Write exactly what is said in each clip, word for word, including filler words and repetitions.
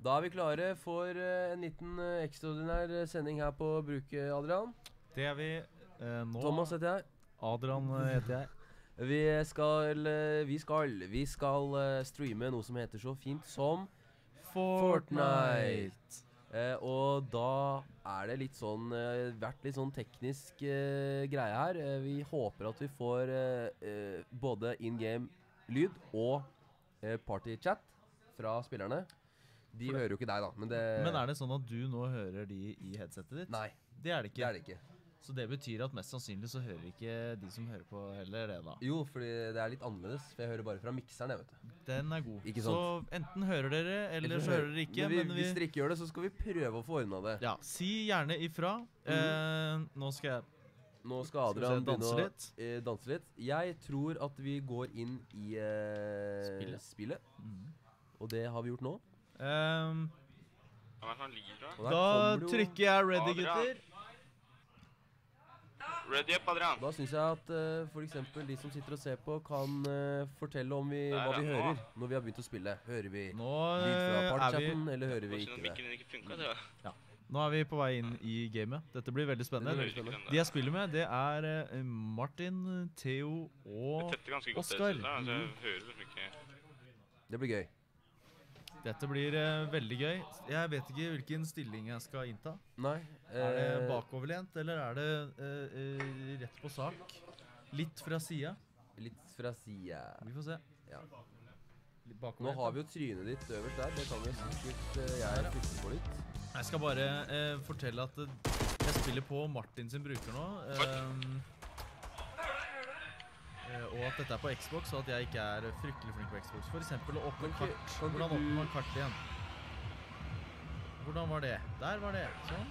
Da er vi klare for uh, en liten uh, ekstraordinær sending her på Bruket, Adrian. Det er vi uh, nå. Thomas heter jeg. Adrian uh, heter jeg. Vi skal, uh, vi skal, vi skal uh, streame noe som heter så fint som Fortnite. Uh, og da er det litt sånn, uh, vært litt sånn teknisk uh, greie her. Uh, vi håper at vi får uh, uh, både in-game lyd og uh, party-chat fra spillerne. De hører jo ikke deg da, men det... Men er det sånn at du nå hører de i headsetet ditt? Nei, det er det ikke. Det er det ikke. Så det betyr at mest sannsynlig så hører ikke de som hører på heller det da? Jo, fordi det er litt annerledes, for jeg hører bare fra mikseren, jeg vet du. Den er god. Ikke sant? Så enten hører dere, eller, eller så hører dere ikke. Men, vi, men vi... hvis dere ikke gjør det, så skal vi prøve å få ordnet det. Ja, si gjerne ifra. Mm. Eh, nå skal jeg... Nå skal Adrian skal danse begynne litt. å eh, danse litt. Jeg tror at vi går inn i eh, spillet. spillet. Mm. Og det har vi gjort nå. Um, da da trykker jeg ready, gutter. Ready up, Adrian. Da synes jeg at uh, for eksempel de som sitter og ser på kan uh, fortelle om vi, hva vi hører når vi har begynt å spille. Hører vi nå, lyd fra er partchatten, vi... eller hører vi ikke det? Ja. Nå er vi på vei inn i gamet. Dette blir veldig spennende. Veldig spennende. De jeg spiller med, det er uh, Martin, Theo og Oskar. Det blir gøy. Dette blir uh, veldig gøy. Jeg vet ikke hvilken stilling jeg skal innta. Nei. Eh, er det bakoverlent, eller er det uh, uh, rett på sak? Litt fra siden? Litt fra siden. Vi får se. Ja. Nå har vi jo trynet ditt øverst der. Det kan jo sikkert uh, jeg flytte på litt. Jeg skal bare uh, fortelle at uh, jeg spiller på Martin sin bruker nå. Um, Uh, og at dette er på Xbox, og at jeg ikke er fryktelig flink på Xbox. For eksempel å åpne okay, kart. Hvordan åpner man kart igjen? Hvordan var det? Der var det. Sånn.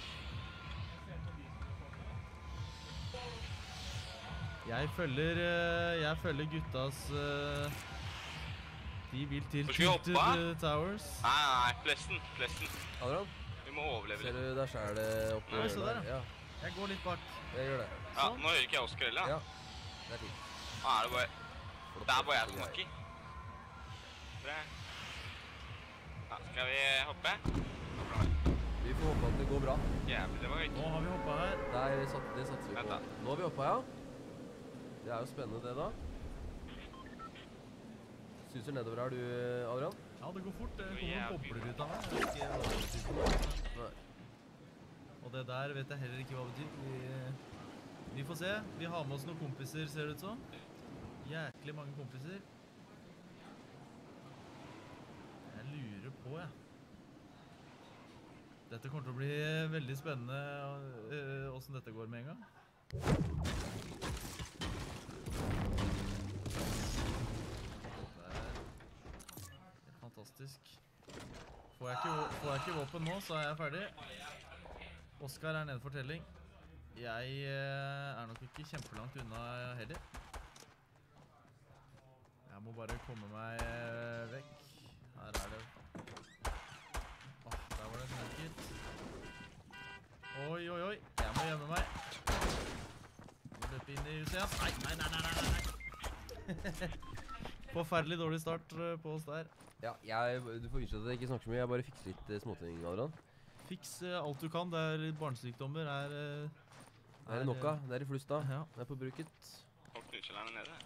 Jeg følger, uh, jeg følger guttas... Uh, de vil til Tilted uh, Towers. Nei, nei, plessen, plessen. Adrian? Vi må overleve litt. Ser du der selv oppe? Nei, så der, ja. Jeg går litt bak. Jeg gjør det. Ja, sånn. nå hører ikke jeg Oskar heller. Ja. Det er fint. Ah, er det, bare... det er bare jeg som snakker. Bra. Ja, skal vi hoppe? Vi får håpe at det går bra. Jævlig, det var høyt. Nå har vi hoppet her. Der, det satser vi på. Nå har vi hoppet, ja. Det er jo spennende det da. Suser nedover her du, Adrian? Ja, det går fort. Det kommer bobler ut av meg. Jeg vet ikke hva det betyr. Nei. Og det der vet jeg heller ikke hva det betyr. Vi, vi får se. Vi har med oss noen kompiser, ser det ut som. Jæklig mange kompiser. Jeg lurer på, jeg. Dette kommer til å bli veldig spennende uh, hvordan dette går med en gang. Det er helt fantastisk. Får jeg ikke, får jeg ikke våpen nå, så er jeg ferdig. Oskar er nede for telling. Jeg uh, er nok ikke kjempelangt unna heller. Jeg må bare komme meg vekk. Her er det. Åh, der var det knekket. Oi, oi, oi. Jeg må gjemme meg. Jeg må løpe inn i huset igjen. Nei, nei, nei, nei, nei. Forferdelig dårlig start på oss der. Ja, jeg, du får vise at jeg ikke snakker så mye. Jeg bare fikser litt uh, småting, Adrian. Fiks uh, alt du kan. Det er barnesykdommer. Er, uh, det er nokka. Det er i flust da. Ja. Det er på bruket. Og knutskjellerne nede.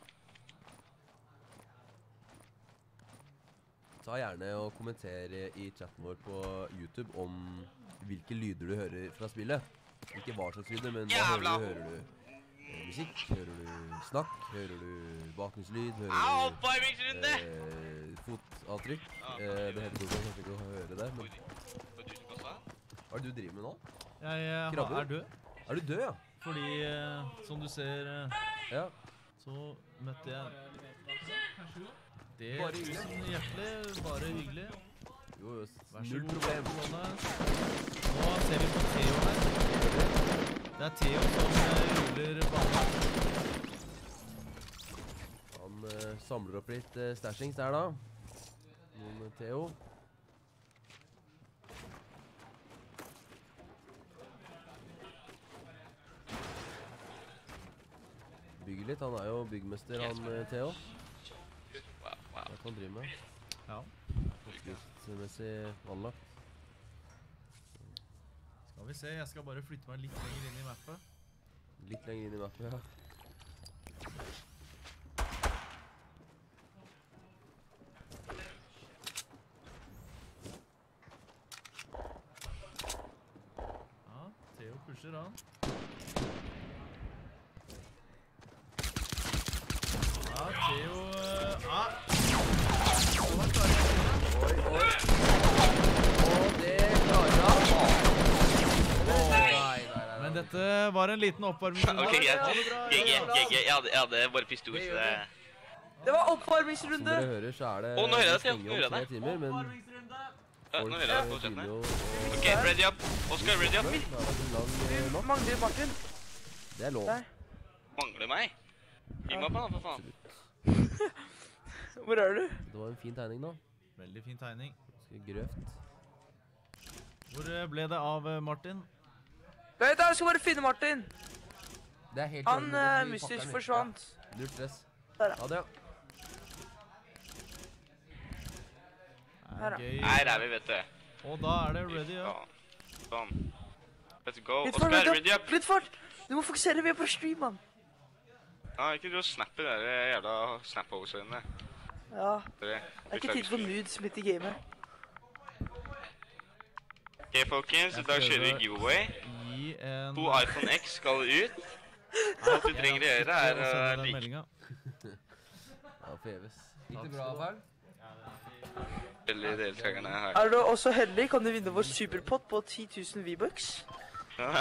Ta gjerne og kommentere i chatten vår på YouTube om hvilke lyder du hører fra spillet. Ikke hva slags lyder, men hva hører du? Hører du eh, musikk? Hører du snakk? Hører du bakgrunnslyd? Hører du eh, fotavtrykk? Eh, det heter jo kanskje ikke å høre det, men... Hva er det du driver med nå? Jeg uh, er død. Er du død, ja? Fordi, uh, som du ser, uh, ja. Så møtte jeg... Det er tusen hjertelig, bare hyggelig. Jo, null problem. Nå ser vi på Theo her. Det er Theo som ruller banen. Han uh, samler opp litt uh, stashings der da. Noen uh, Theo. Bygger litt, han er jo byggmester, han uh, Theo. Hva kan han drive med? Ja. Litt sikkerhetsmessig anlagt. Skal vi se, jeg skal bare flytte meg litt lenger inn i mappet. Litt lenger inn i mappet, ja. Ja, Theo pusher han. Ja, Theo... eh, Ja! Så var klare. Oi, oi. Og det klarer han. Åh, nei, nei, nei. Men dette var en liten oppvarming. Ok, greit. G G, G G. Jeg hadde, jeg hadde bare pistol, så det... Det var Som oppvarmingsrunde! dere hører, så er det Å, nå hører jeg det, stenger nå hører jeg om tre det. timer, men Ja, folk nå hører jeg det på begynner chattene. jo å... Ok, ready up. Oskar, ready up. Det har vært en lang Vi eh, natt. mangler Martin. Det er lov. Der. Mangler meg. Gi meg på den, for faen. Hvor er du? Det var en fin tegning da. Veldig fin tegning. Ganske grøft. Hvor eh, ble det av eh, Martin? Vent da, jeg skal bare finne Martin. Det er helt Han ordentlig, uh, vi mystisk pakker den. forsvant. Ja, null stress. Der da. Ha det, ja. Her da. Gøy. Her er vi, vet du. Og da er det ready, ja. Sånn. Let's go. Litt fart, Oskar, litt ready fart, up. litt fart. Du må fokusere, vi er på stream, mann. Ja, ikke du snapper de der jævla snap-hogsene. Ja, Det det er ikke tid for nudes midt i gamet. Ok, folkens, i dag kjører vi giveaway. Gi en... To iPhone X skal ut. Alt vi trenger å gjøre er å like. Ja, forgjeves. Gikk det bra, Berl? Veldig deltakerne her. Er du også heldig, kan du vinne vår superpott på ti tusen V-bucks. Ja.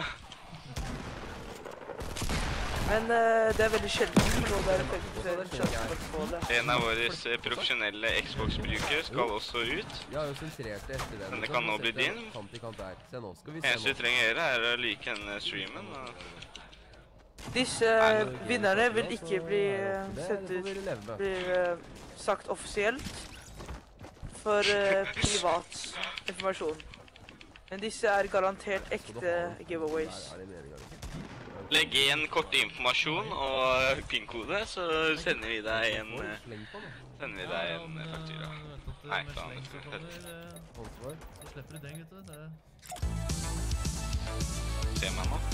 Men eh, det er veldig sjelden, og det er en femti sjanse for å få det. En av våre eh, profesjonelle Xbox-brukere skal også ut. Jeg har jo sensurert det etter den. Men det kan nå bli din. Kant i kant der. Se nå, skal vi se Eneste vi nå. trenger å gjøre er å like denne streamen. Og Disse eh, vinnerne vil ikke bli eh, Det sendt får ut, vi leve med. blir eh, sagt offisielt for eh, privat informasjon. Men disse er garantert ekte giveaways. Er det meningen, liksom? legg igjen kort informasjon og PIN-kode, så sender vi deg en, Oi, eh, sleng på det. sender vi deg en eh, faktura. Nei, faen. Ansvar. Så slipper du den, gutter. Det... Se meg nå.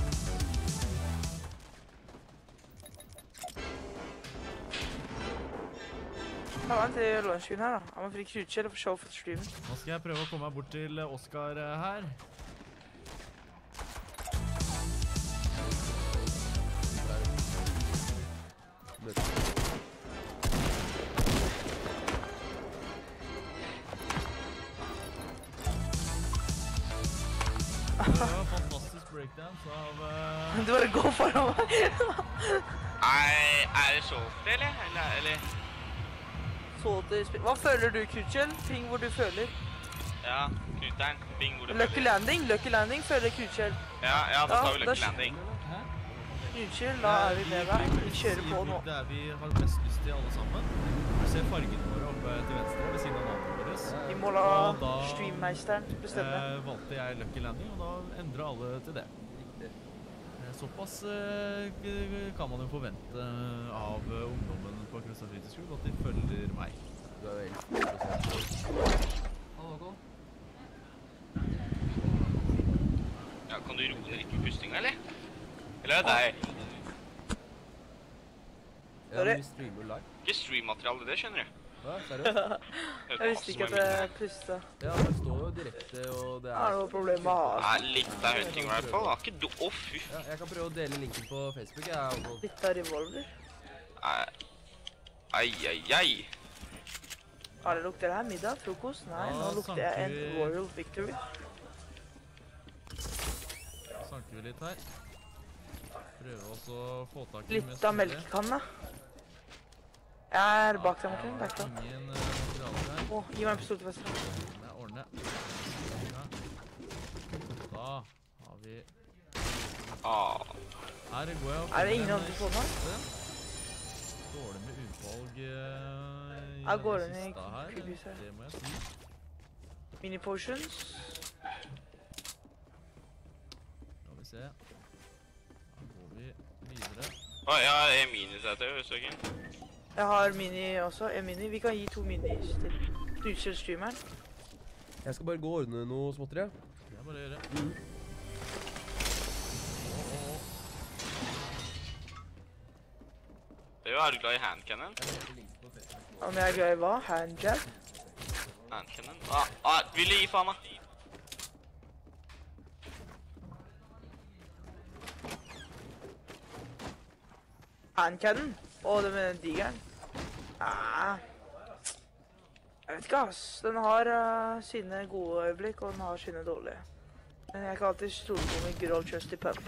Ta meg til lunsjen her da. Han må fri krutskjell og få show for streamen. Nå skal jeg prøve å komme meg bort til eh, Oskar eh, her. Møte. Det var en fantastisk breakdance av... eh, Du bare går foran meg. Nei, er det solgt, eller? Eller, eller? Så til spill. Hva føler du, krutskjell? Ting hvor du føler. Ja, knuteren. Bing, hvor det Lucky landing, lucky landing føler krutskjell. Ja, ja, da Ja, tar vi da- Lucky Landing. Krutskjell, da er vi med deg. Vi kjører på nå. Det er vi har mest lyst til alle sammen. Du ser fargen våre oppe til venstre ved siden av navnet deres. Vi må la Og da- streammeisteren bestemme. Eh, valgte jeg Lucky Landing, og da endrer alle til det. Eh, Såpass eh, k- kan man jo forvente av eh, ungdommen på Krøstad fritidsskole, at de følger meg. Du er vel Hallo, Håkon. Ja, kan du roe ned litt med pustinga, eller? Eller er det deg? Ja, Sorry. vi streamer live. Ikke stream-materiale, det skjønner du. Ja, seriøst? Jeg visste ikke at jeg pustet. Ja, det står jo direkte, og det Er det er... noe problem med å ha Nei, litt av hunting rifle, da. Ikke du... Å, fy. Ja, jeg kan prøve å dele linken på Facebook, jeg. Håkon. litt av revolver? Nei. Ai, ai, ai. Ja, det lukter her middag, frokost? Nei, Ja, nå lukter jeg en sanker- Royal Victory. Sanker vi litt her. Prøve også å få tak i Litt av melkekanna. Jeg er bak deg, Martin. Bak deg. Ingen eh, materialer her. Å, gi meg en pistol til venstre. Ordne, ordne. Ja. Da har vi... Ah. Her går jeg og Er det finner ingen en andre på nå? kiste. Dårlig med utvalg eh, i Jeg går denne inn i kista her. creepyhuset. Det må jeg si. Mini potions. Skal vi se. Da går vi videre. Å, ja, jeg er minisæter, hvis du ikke. Jeg har mini også. En mini. Vi kan gi to minis til Knutskjell streameren. Jeg skal bare gå og ordne noe småtteri. Det er bare å gjøre. Mm. Det er du glad i handcannon? Om jeg er glad i hva? Handjab? Handcannon? Ah, ah, vil du gi faen, da? Handcannon? Å, det med digeren? Ah. Jeg vet ikke, ass. Den har uh, sine gode øyeblikk, og den har sine dårlige. Men jeg kan alltid stole på min good old trusty pump.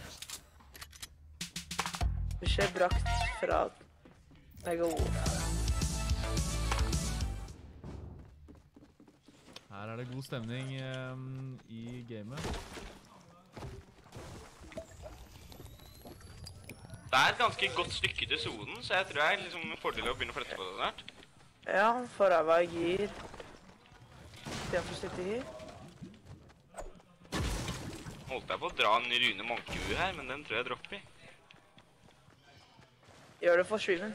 Beskjed brakt fra Megawolf. Her er det god stemning um, i gamet. Det er et ganske godt stykke til sonen, så jeg tror det er liksom en fordel å begynne å flette på det snart. Ja, for jeg var gir. Den får sitte i. Holdt jeg på å dra en Rune Monkehue her, men den tror jeg dropper i. Gjør det for streamen.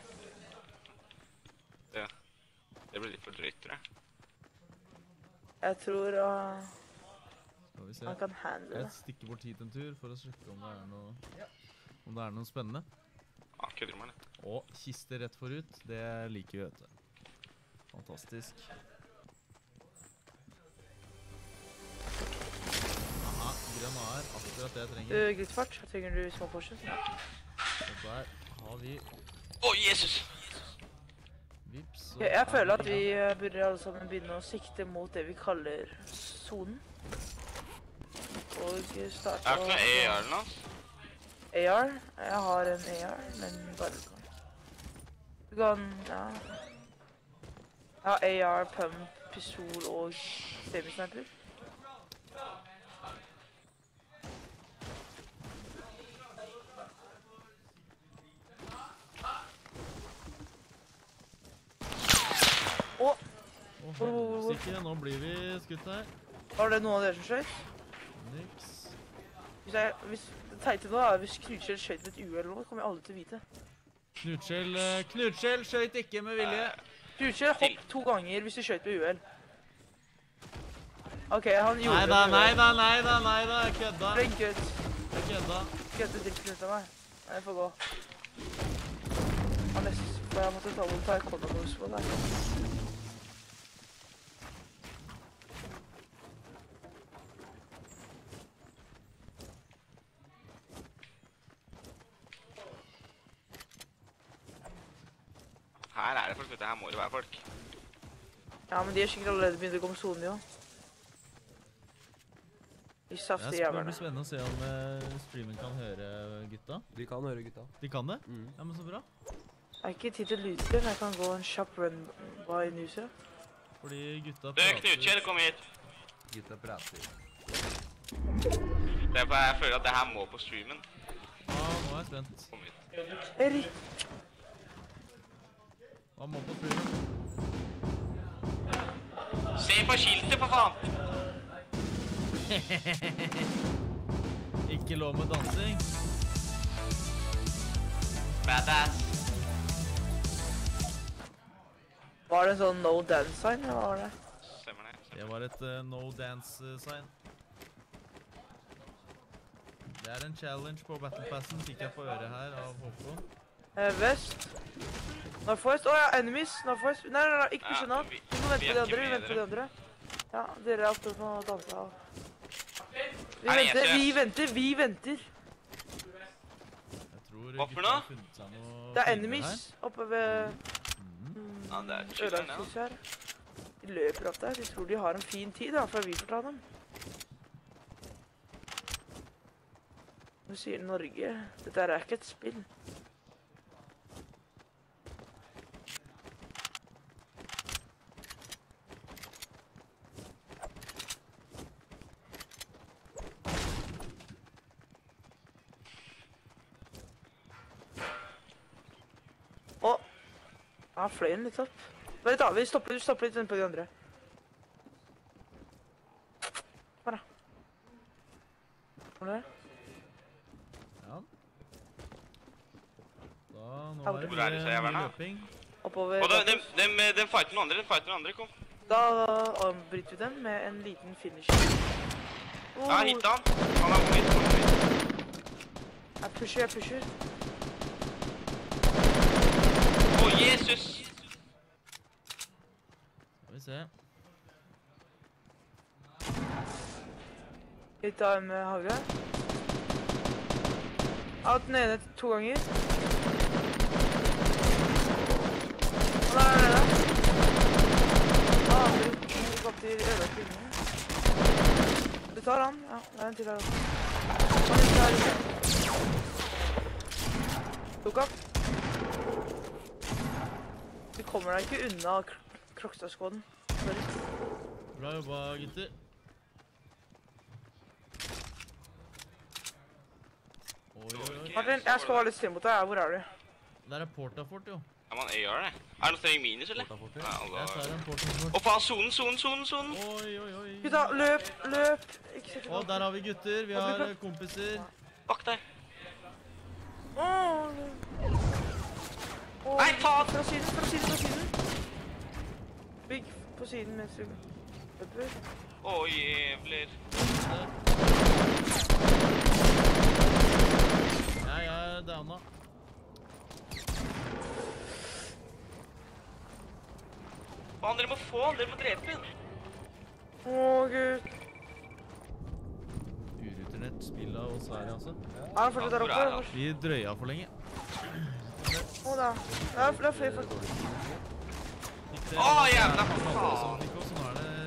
Ja. Det blir litt for drøyt, tror jeg. Jeg tror uh, Skal vi se. han kan handle Jeg det. stikker bort hit en tur for å sjekke om det er noe, om det er noe spennende. Ah, kødder med det. Og kiste rett forut, det liker vi, vet du. Fantastisk. Aha, granater, akkurat det jeg Du, trenger. Glittfart, trenger du små Porsche? Og der har vi Å, Jesus! vips. så Jeg, jeg er føler at vi uh, burde alle sammen begynne å sikte mot det vi kaller sonen. Og Jeg starte har ikke noe E R eller noe. A R? Jeg har en A R, men bare sånn. Du kan, ja. Jeg har A R, pump, pistol og semisniper. Å, Å, helsike, nå blir vi skutt her. var det noen av dere som skjøt? Niks. Hvis jeg, hvis, det teite nå er hvis Knutskjell skjøt med et uhell nå, kommer jeg aldri til å vite. Knutskjell, eh, Knutskjell skjøt ikke med vilje. Knutskjell hopp to ganger hvis du skjøt med uhell. Ok, han gjorde Nei det da, med nei uhell. da, nei da, nei da, jeg kødda. Flink gutt. Jeg kødda. Gøtte dritten ut av meg. Nei, jeg får gå. Han nesten for jeg måtte ta bort ta kondomos på deg. Her er det folk, vet du. Her må det være folk. Ja, men de er sikkert allerede begynt å komme sonen, jo. De Det saftige blir jævlene. spennende å se om eh, streamen kan høre gutta. Vi kan høre gutta. De kan det? Mm. Ja, men så bra. Jeg har ikke tid til å lute, men jeg kan gå en kjapp run by Newsera. Fordi gutta Du, Knutskjell, kom hit. Gutta prater. Det er bare jeg føler at det her må på streamen. Ja, nå er jeg spent. Kom hit. Erik! Hva må på streamen? Se på skiltet, for faen! Ikke lov med dansing. Badass. Var det en sånn no dance sign, eller hva var det? Stemmer det. Det var et eh, no dance-sign. Det er en challenge på Battle Passen, fikk jeg på øret her av Håkon. Eh, vest. Northwest. Å ja, enemies. Northwest. Nei, nei, nei, ikke Ja, pushe nå. vi- Vi må vente vi på er de ikke andre, vi med venter på de andre. Ja, dere er oppe på å danse av. Vi Er det venter, eneste- vi venter, vi venter. Jeg tror Hva for gutta noe? har funnet seg noe Det er fine enemies oppe ved Mhm. Ja, det er chilleren, ja. Ølagshuset her. De løper opp der. De tror de har en fin tid, da, før vi får ta dem. Nå sier Norge. Dette er ikke et spill. Å! Han fløy den litt opp. Vent da, vi stopper, vi stopper litt, vent på de andre. Kom da. Kommer dere? Ja. Da, nå Hvor er det er disse mye jævlene? løping. Oppover. Og de, de, de, de fighter noen andre, de fighter noen andre, kom. Da avbryter vi dem med en liten finish. Oh, Ja, hitta han. Han er vomit. Han er vomit. jeg pusher, jeg pusher. Å, Jesus! Skal vi se. Hitta en med hagle. Hatt den ene to ganger. Og der er det. Ah, vi gikk opp til øde kvinner. Du tar han. Ja, det er en til her også. Han er her ikke. Tok han. Du kommer deg ikke unna Krokstad-skåden. Bra jobba, gutter. Oi, oi, oi. Martin, jeg skal være litt stille mot deg. Hvor er du? Der er Portafort, jo. Er man A R, det? Er det noe streng minus, eller? Portafortet. Ja, Jeg altså. tar en Portafort. Å, faen, sonen, sonen, sonen, sonen! Oi, oi, oi. Gutta, løp, løp! Ikke se Å, der har vi gutter. Vi har eh, kompiser. Bak deg. Åh, Nei, faen! Fra siden, fra siden, fra siden. Bygg på siden mens vi løper. Å, jævler. Jeg er downa. Faen, dere må få han, dere må drepe han. Åh, Gud. Urutinert spill av oss her, altså. Er han fortsatt der Hvor er han? oppe? Vi drøya for lenge. Å da. Det er, det er flere folk. Å, jævla faen! faen. Som fikk oss, så nå er det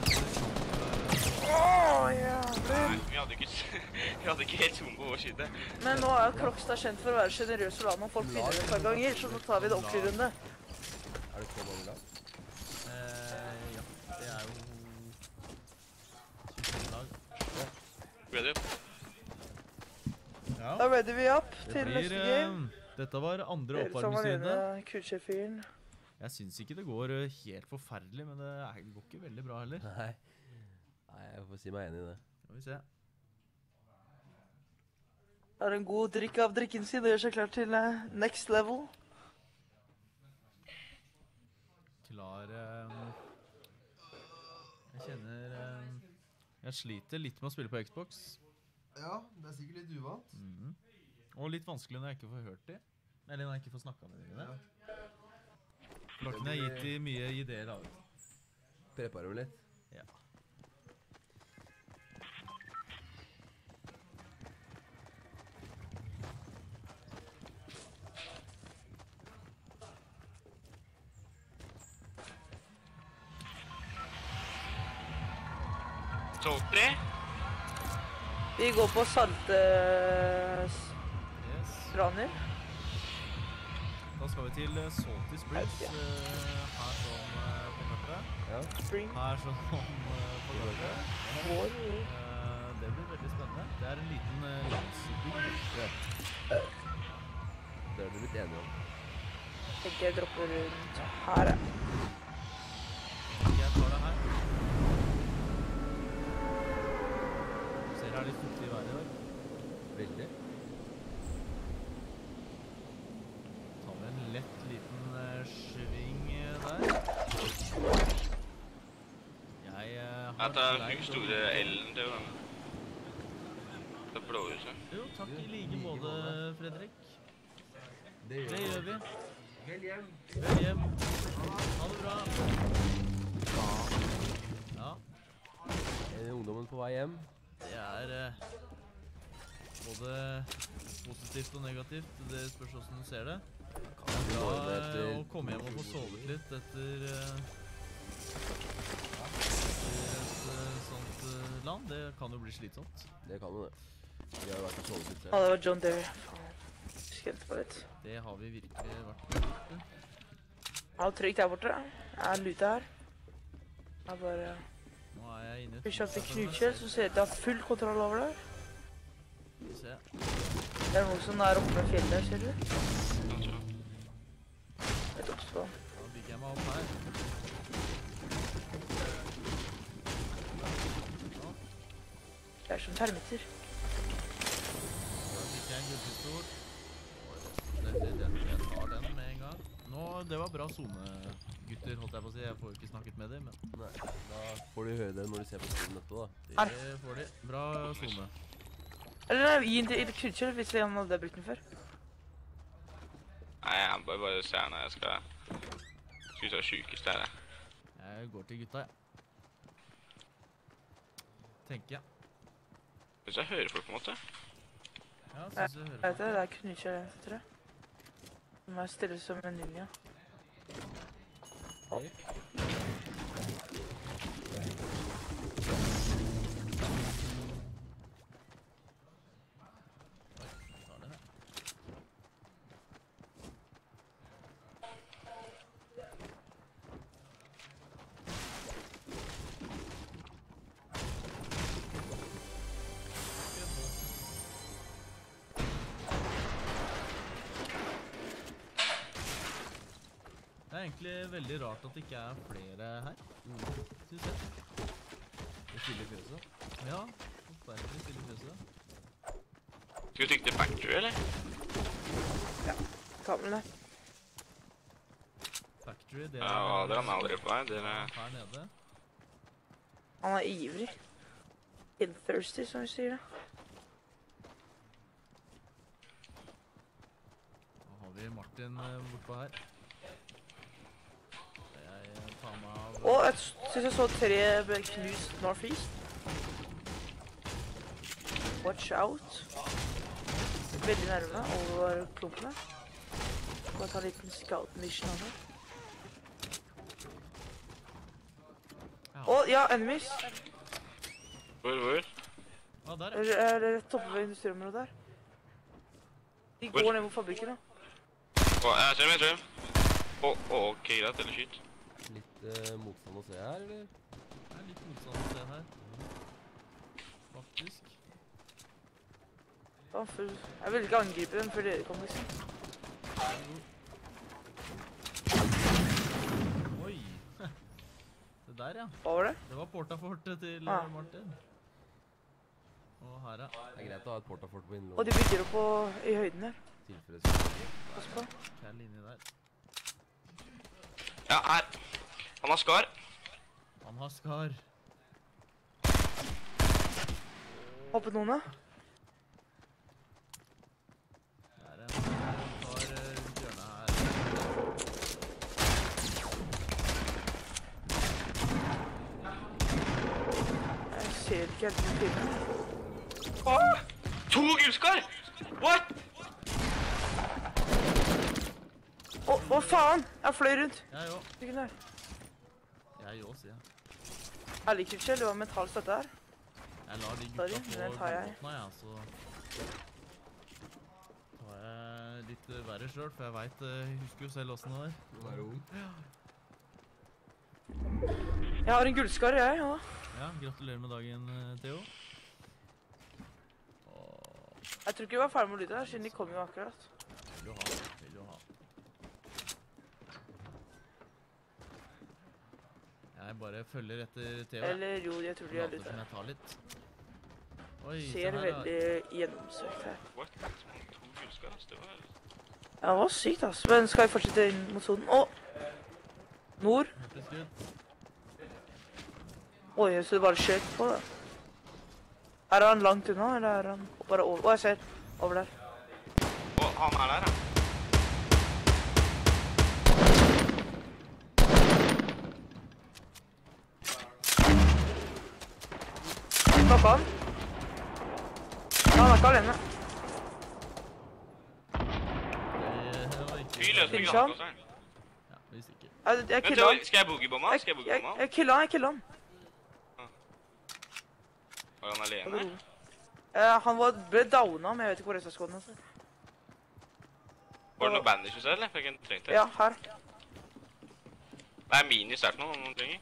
Åh, jævlig. Nei, vi hadde ikke, vi hadde ikke helt zoom på vår side. Men nå er Krokstad kjent for å være generøs for landet, og folk vinner et par ganger, så nå tar vi det ordentlig runde. Er det så mange lag? Eh, ja, det er jo tjue lag. Ready up. Ja, Da ready vi up det til blir, neste eh, game. dette var andre Dere som alene, oppvarmingsrunde. kulsjefyren. Jeg synes ikke det går eh, helt forferdelig, men det er, går ikke veldig bra heller. Nei. Nei, jeg får si meg enig i det. Skal vi se. Det er en god drikk av drikken sin, og gjør seg klar til eh, next level. Klar eh, Jeg kjenner eh, Jeg sliter litt med å spille på Xbox. Ja, det er sikkert litt uvant. Mhm. Og litt vanskelig når jeg ikke får hørt de. Eller når jeg ikke får snakket med dere. Klokken har gitt de mye ideer av. Prepare dem litt. Ja. Saltry. Vi går på salte Yes. straner. Da skal vi til eh, Salty Springs, Ja. eh, her som eh, på kartet. Ja. Spring. Her som eh, på kartet. Vår. Eh, det blir veldig spennende. Det er en liten uh, landsbygd. Det har vi blitt enige om. Tenker jeg dropper rundt her, ja. Jeg tar det her. Ser det er litt fuktig i været i dag. Veldig. Tar vi en lett liten uh, sving eh, der. Jeg uh, har Jeg tar greid den å- store L-en til den. Det blåhuset. Jo, takk i like måte, Fredrik. Det Det gjør vi. Vel hjem. Vel hjem. Ha det bra. Ja, Er ungdommen på vei hjem? det er eh, både positivt og negativt. Det spørs hvordan du ser det. Kan vi Bra ordne eh, etter å komme hjem og få sovet litt etter, eh, etter et eh, sånt eh, land. Det kan jo bli slitsomt. Det kan jo det. Vi har jo vært og sovet litt Ja, selv. det var John Deere. Faen. Skjønt på litt. Det har vi virkelig vært på borte. Ja, trygt der borte. Jeg er lute her. Jeg bare Nå er jeg inne i Vi kjøpte Knutskjell, så ser det ut til å ha full kontroll over det. Skal vi se. Det er noen som er oppe med fjellet, ser du? Kanskje. Et oppstå. Da bygger jeg meg opp her. Sånn. Det er som termitter. Da fikk jeg en gullpistol. Det, det, det, jeg tar den med en gang. Nå, det var bra zone, gutter, holdt jeg på å si. Jeg får jo ikke snakket med dem, men Nei, da får du høre det når du ser på streamen etterpå, da. Her. det får de. Bra zone. Eller nei, gi den til Knutskjell hvis han hadde brukt den før. Nei, jeg bør bare se når jeg skal... Skal ut av sykeste her. Jeg går til gutta, jeg. Tenker jeg. Hvis jeg hører folk på en måte. Ja, Jeg synes jeg hører vet på. det, det er Knutskjell, tror jeg. Den er stille som en ninja. Ok. Tar det her. Det er egentlig veldig rart at det ikke er flere her, synes jeg. Det stille fjøset. Ja, forferdelig stille fjøset. Skal vi stikke til Factory, eller? Ta med det. Factory, det Ja, dere er aldri på vei. Dere... her nede. Han er ivrig. Kill thirsty, som vi sier det. Nå har vi Martin eh, bortpå her. Jeg eh, tar meg av... Og jeg synes jeg så tre ble knust northeast. Watch out. Veldig nærme over klumpene. Bare ta en liten scout mission av det. Ja. Å, ja, enemies. Hvor, hvor? Ah, der, Er ja. er det rett oppe ved industriområdet der? De Hvor? går ned mot fabrikken da. Å, jeg ser dem, jeg ser dem. Å, å, ok, greit, eller skyt. Litt eh, motstand å se her, eller? Det er litt motstand å se her. Faktisk. Ja, for jeg vil ikke angripe dem før dere kommer, liksom. Oi! Det der, ja. Hva var det? Det var portafortet til Ah. eh, Martin. Og her, ja. Det er greit å ha et portafort på Og innlån. de bygger opp på, i høyden her. Tilfredsstillende. Pass på. Kjell inni der. Ja, her. Han har skar. Han har skar. Hoppet noen da? Der, ja. Jeg tar eh, rundt hjørnet her. Jeg ser ikke helt den filmen. Å, to gullskar! What? Å, hva faen? Jeg fløy rundt. Jeg òg. Hvilken der? Jeg òg, sier jeg. Herlig Knutskjell, det var metall støtte her. Jeg lar de Sorry, gutta få den tar jeg. båtna, ja, så tar jeg litt eh, verre sjøl, for jeg veit Jeg husker jo selv åssen det er. Du er ung. Jeg har en gullskar, jeg, ja. Ja, gratulerer med dagen, eh, Theo. Og Jeg tror ikke vi var ferdig med å lytte her, siden de kom jo akkurat. vil du ha, vil du ha. Jeg bare følger etter Theo. jeg. Eller jo, jeg tror de har Later lyttet. som jeg tar litt. Oi, se Ser her, ja. veldig gjennomsøkt her. What? To gullskar, ass, det var... Ja, det var sykt, ass. Men skal vi fortsette inn mot sonen? Å! Nord. Hørtes good. Oi, så det bare skjøt på det. Er han langt unna, eller er han bare over? Å, jeg ser. Over der. Å, han er der, ja. Knokka han. Ja, han er ikke alene. Det var ikke... Fy løs med Finner han? granatkasseren. Ja, vi stikker. Jeg, jeg Men killa han. Theo, skal jeg boogiebombe han? Jeg, Skal jeg jeg, boogiebombe han? jeg killa han, jeg killa han. Var han Ta det alene? rolig. Eh, han var, ble downa, men jeg vet ikke hvor resten av skåden er. Var det noe bandages her, eller? For jeg trengte det. Ja, her. Det er mini start nå, om noen trenger.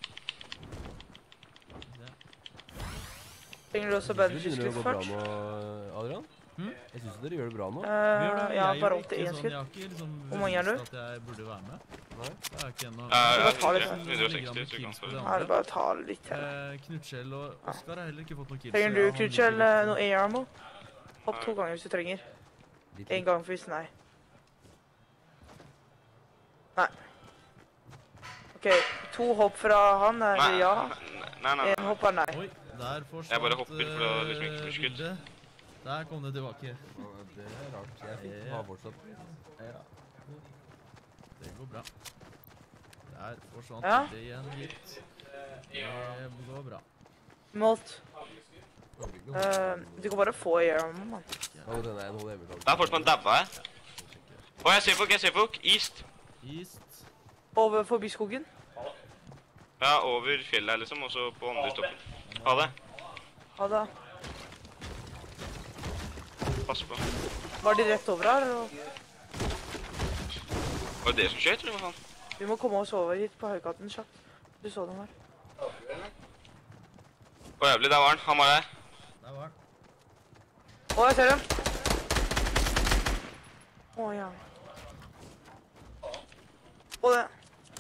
Trenger du også Jeg bandages synes det begynner å litt gå bra først? nå, Adrian. Hm? Jeg synes dere gjør det bra nå. Eh, Vi gjør det. ja, Jeg bare gjør åtte ikke én sånn, skudd. Jeg har ikke liksom Hvor mange er du? visst at jeg burde være med. Nei. Jeg har ikke ennå... Ja, Så ja, bare ta litt hundre, her. hundre og seksti, så du kan få det. Ja, det er bare å ta litt her. Eh, Knutskjell og Oskar har heller ikke fått noe kills. Trenger så du, ja, han Knutskjell, ligger eh, litt- noe air ammo? Hopp to ganger hvis du trenger. Litt, En gang hvis nei. Nei. Ok, to hopp fra han er Nei, ja. nei, nei. En hopp er nei. Oi, der forsvant Jeg bare hopper for å liksom ikke eh, få skudd. bildet. Der kom det tilbake. Ja, det er rart. Jeg fikk Ja. ha fortsatt. Ja. Det går bra. Der forsvant Ja. bildet igjen, gitt. Det går bra. Molt. Eh, du kan bare få Air, mann. Ja, men denne er en H D M-kabel. Der fortsatt man dabba jeg. Å, jeg ser folk, jeg ser folk. East. East. Over forbi skogen. Ja, over fjellet her liksom, og så på andre stoppen. Ha det. Ha det. Pass på. Var de rett over her? Og Var det det som skjøt, eller hva faen? vi må komme oss over hit på høykatten kjapt. Du så dem her. Å, jævlig, der var han. Han var der. Der var den. Å, jeg ser dem. Å, ja. Å, det.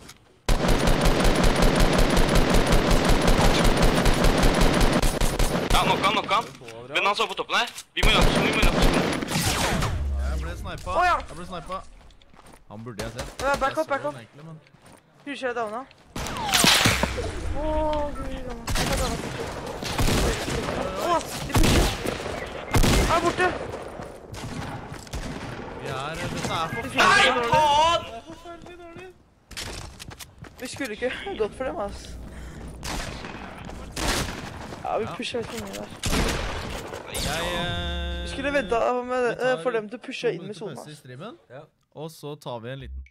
Ja, nok han, nok han. Men han så på toppen her. Vi må gjøre vi må gjøre Jeg ble snipa. Å, ja. Jeg ble snipa. Han burde jeg sett. Ja, back Jeg up, back så up. han egentlig, men- Husker jeg downa? Åh, gud, jeg tar downa. Åh, de pusher. Han er borte. Vi er, dette er for Nei, dårlig. faen! Det er forferdelig dårlig. Vi skulle ikke gått for dem, ass. Ja, vi Ja. pusher litt mye der. Jeg, eh, Vi skulle ventet med, vi tar eh, for dem til å pushe to inn med minutter sonen, pause i ass. streamen, Ja. og så tar vi en liten.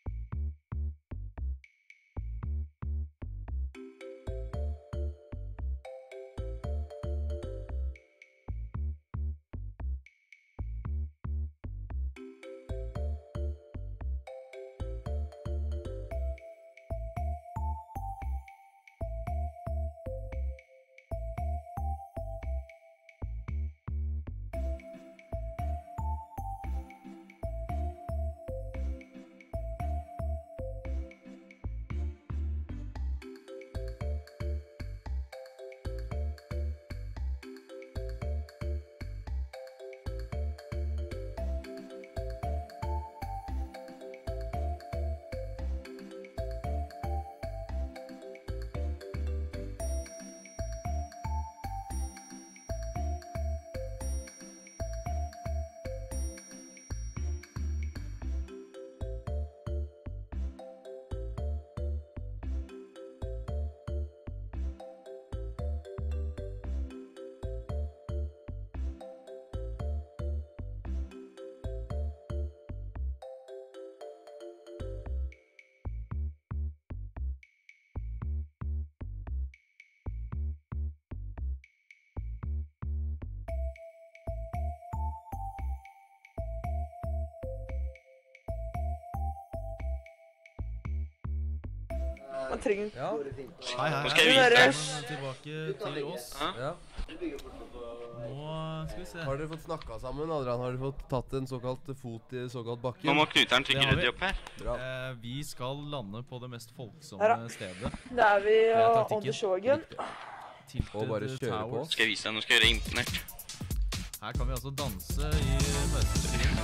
Man trenger... Ja. Hei, hei, Nå skal jeg hei. vise deg. Velkommen tilbake til oss. Hæ? Ja. Nå skal vi se. Har dere fått snakka sammen, Adrian? Har dere fått tatt en såkalt fot i såkalt bakken? Nå må knuteren Det trykke har rett vi. opp her. Bra. Eh, vi skal lande på det mest Her, folksomme da. stedet. Da er vi er uh, taktikken. on the show again. Tilted Og bare kjøre på. Towers. Skal jeg vise deg, nå skal jeg gjøre deg imponert. Her kan vi altså danse i pausestreamen.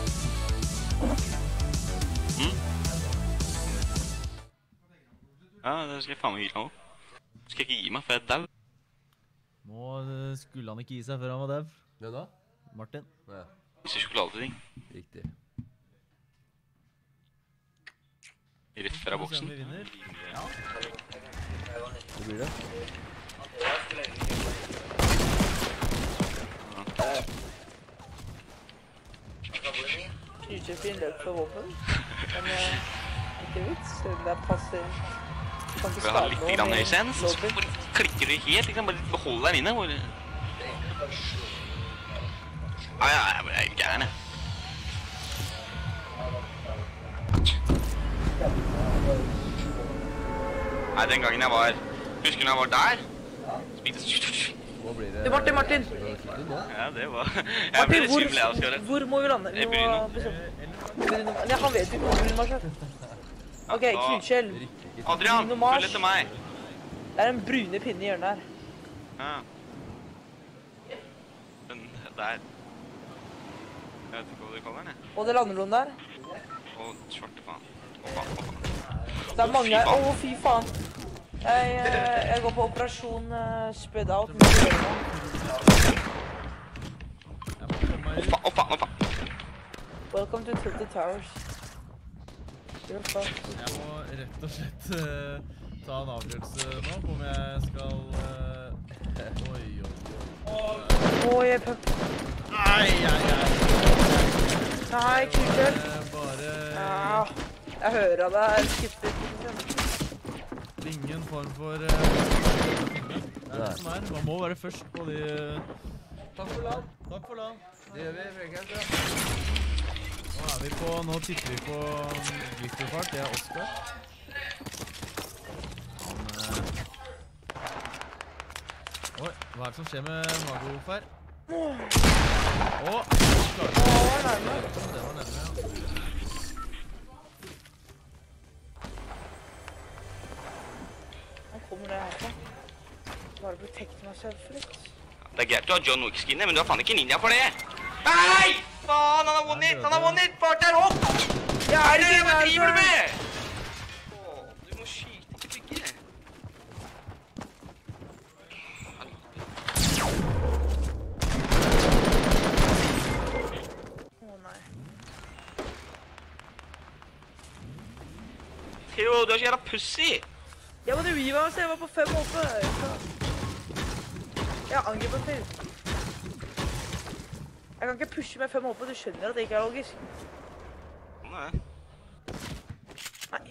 Mm? Ja, det skal jeg faen meg gi deg også. Skal jeg ikke gi meg, for jeg er dau. Nå eh, skulle han ikke gi seg før han var dau. Hvem da? Martin. Ja, Viser sjokolade til ting. riktig. Rett fra Skal vi se om boksen. vi vinner. Det blir det. Knutjefin løp for våpen. Men uh, ikke vits. Det passer. Kan ikke Skal jeg ha skade litt noe grann med høysens, så våpen. bare klikker du helt, liksom, bare behold deg inne. Hvor... Ja, ja, jeg ble helt gæren, jeg. Nei, den gangen jeg var... Husker du når jeg var der? Spiste... Nå blir det... Du, Martin, Martin! Det var skikkelig nå. Ja, det var... Jeg ble Martin, litt hvor, svimmel, jeg, Oskar. hvor må vi lande? Vi Eh, må Bruno. bestemme. Bruno. Nei, han vet jo ikke hvor Bruno er. Ok, Ja, Knutskjell. Riktig. Adrian, Bruno Mars. følg etter meg. Det er en brune pinne i hjørnet her. Ja. Den der. Jeg vet ikke hva du kaller den, jeg. Og det landeloen der. Å, svarte faen. Å, faen, å, faen. Det er mange her. Å, fy faen. Jeg, eh, jeg går på operasjon uh, Sped Out. Jeg må komme meg ut. Å faen, å faen. Welcome to Tilted Towers. You're fucked. Jeg må rett og slett eh, ta en avgjørelse nå på om jeg skal... eh, oi, oi, oi. Å, jeg er pup. Ai, ai, ai. Nei, kuker. Eh, bare... Ja, jeg hører at det er skiftet. Ingen form for... eh, det er det som er. Man må være først på de... Takk for land. Takk for land. Det gjør vi, Frekent. Ja. Nå er vi på... Nå titter vi på glitterfart. Det er Oscar. Han, eh, Oi, hva er det som skjer med Magolf her? Åh! Åh, Å, det var nærmere. det var nærmere, ja. Nå kommer det her på. Bare protect myself litt. Det er greit du har John Wick-skinnet, men du har faen ikke ninja for det. Nei! Faen, han har one hit! Han har one hit! Bart er opp! Ja, Hva er det driver ikke du med? Åh, du må skyte, ikke bygge. Å, nei. Theo, du er så jævla pussy. Jeg måtte revive meg, så jeg var på fem oppe. Jeg angriper til. Jeg kan ikke pushe med fem oppe, du skjønner at det ikke er logisk. Nei. Nei.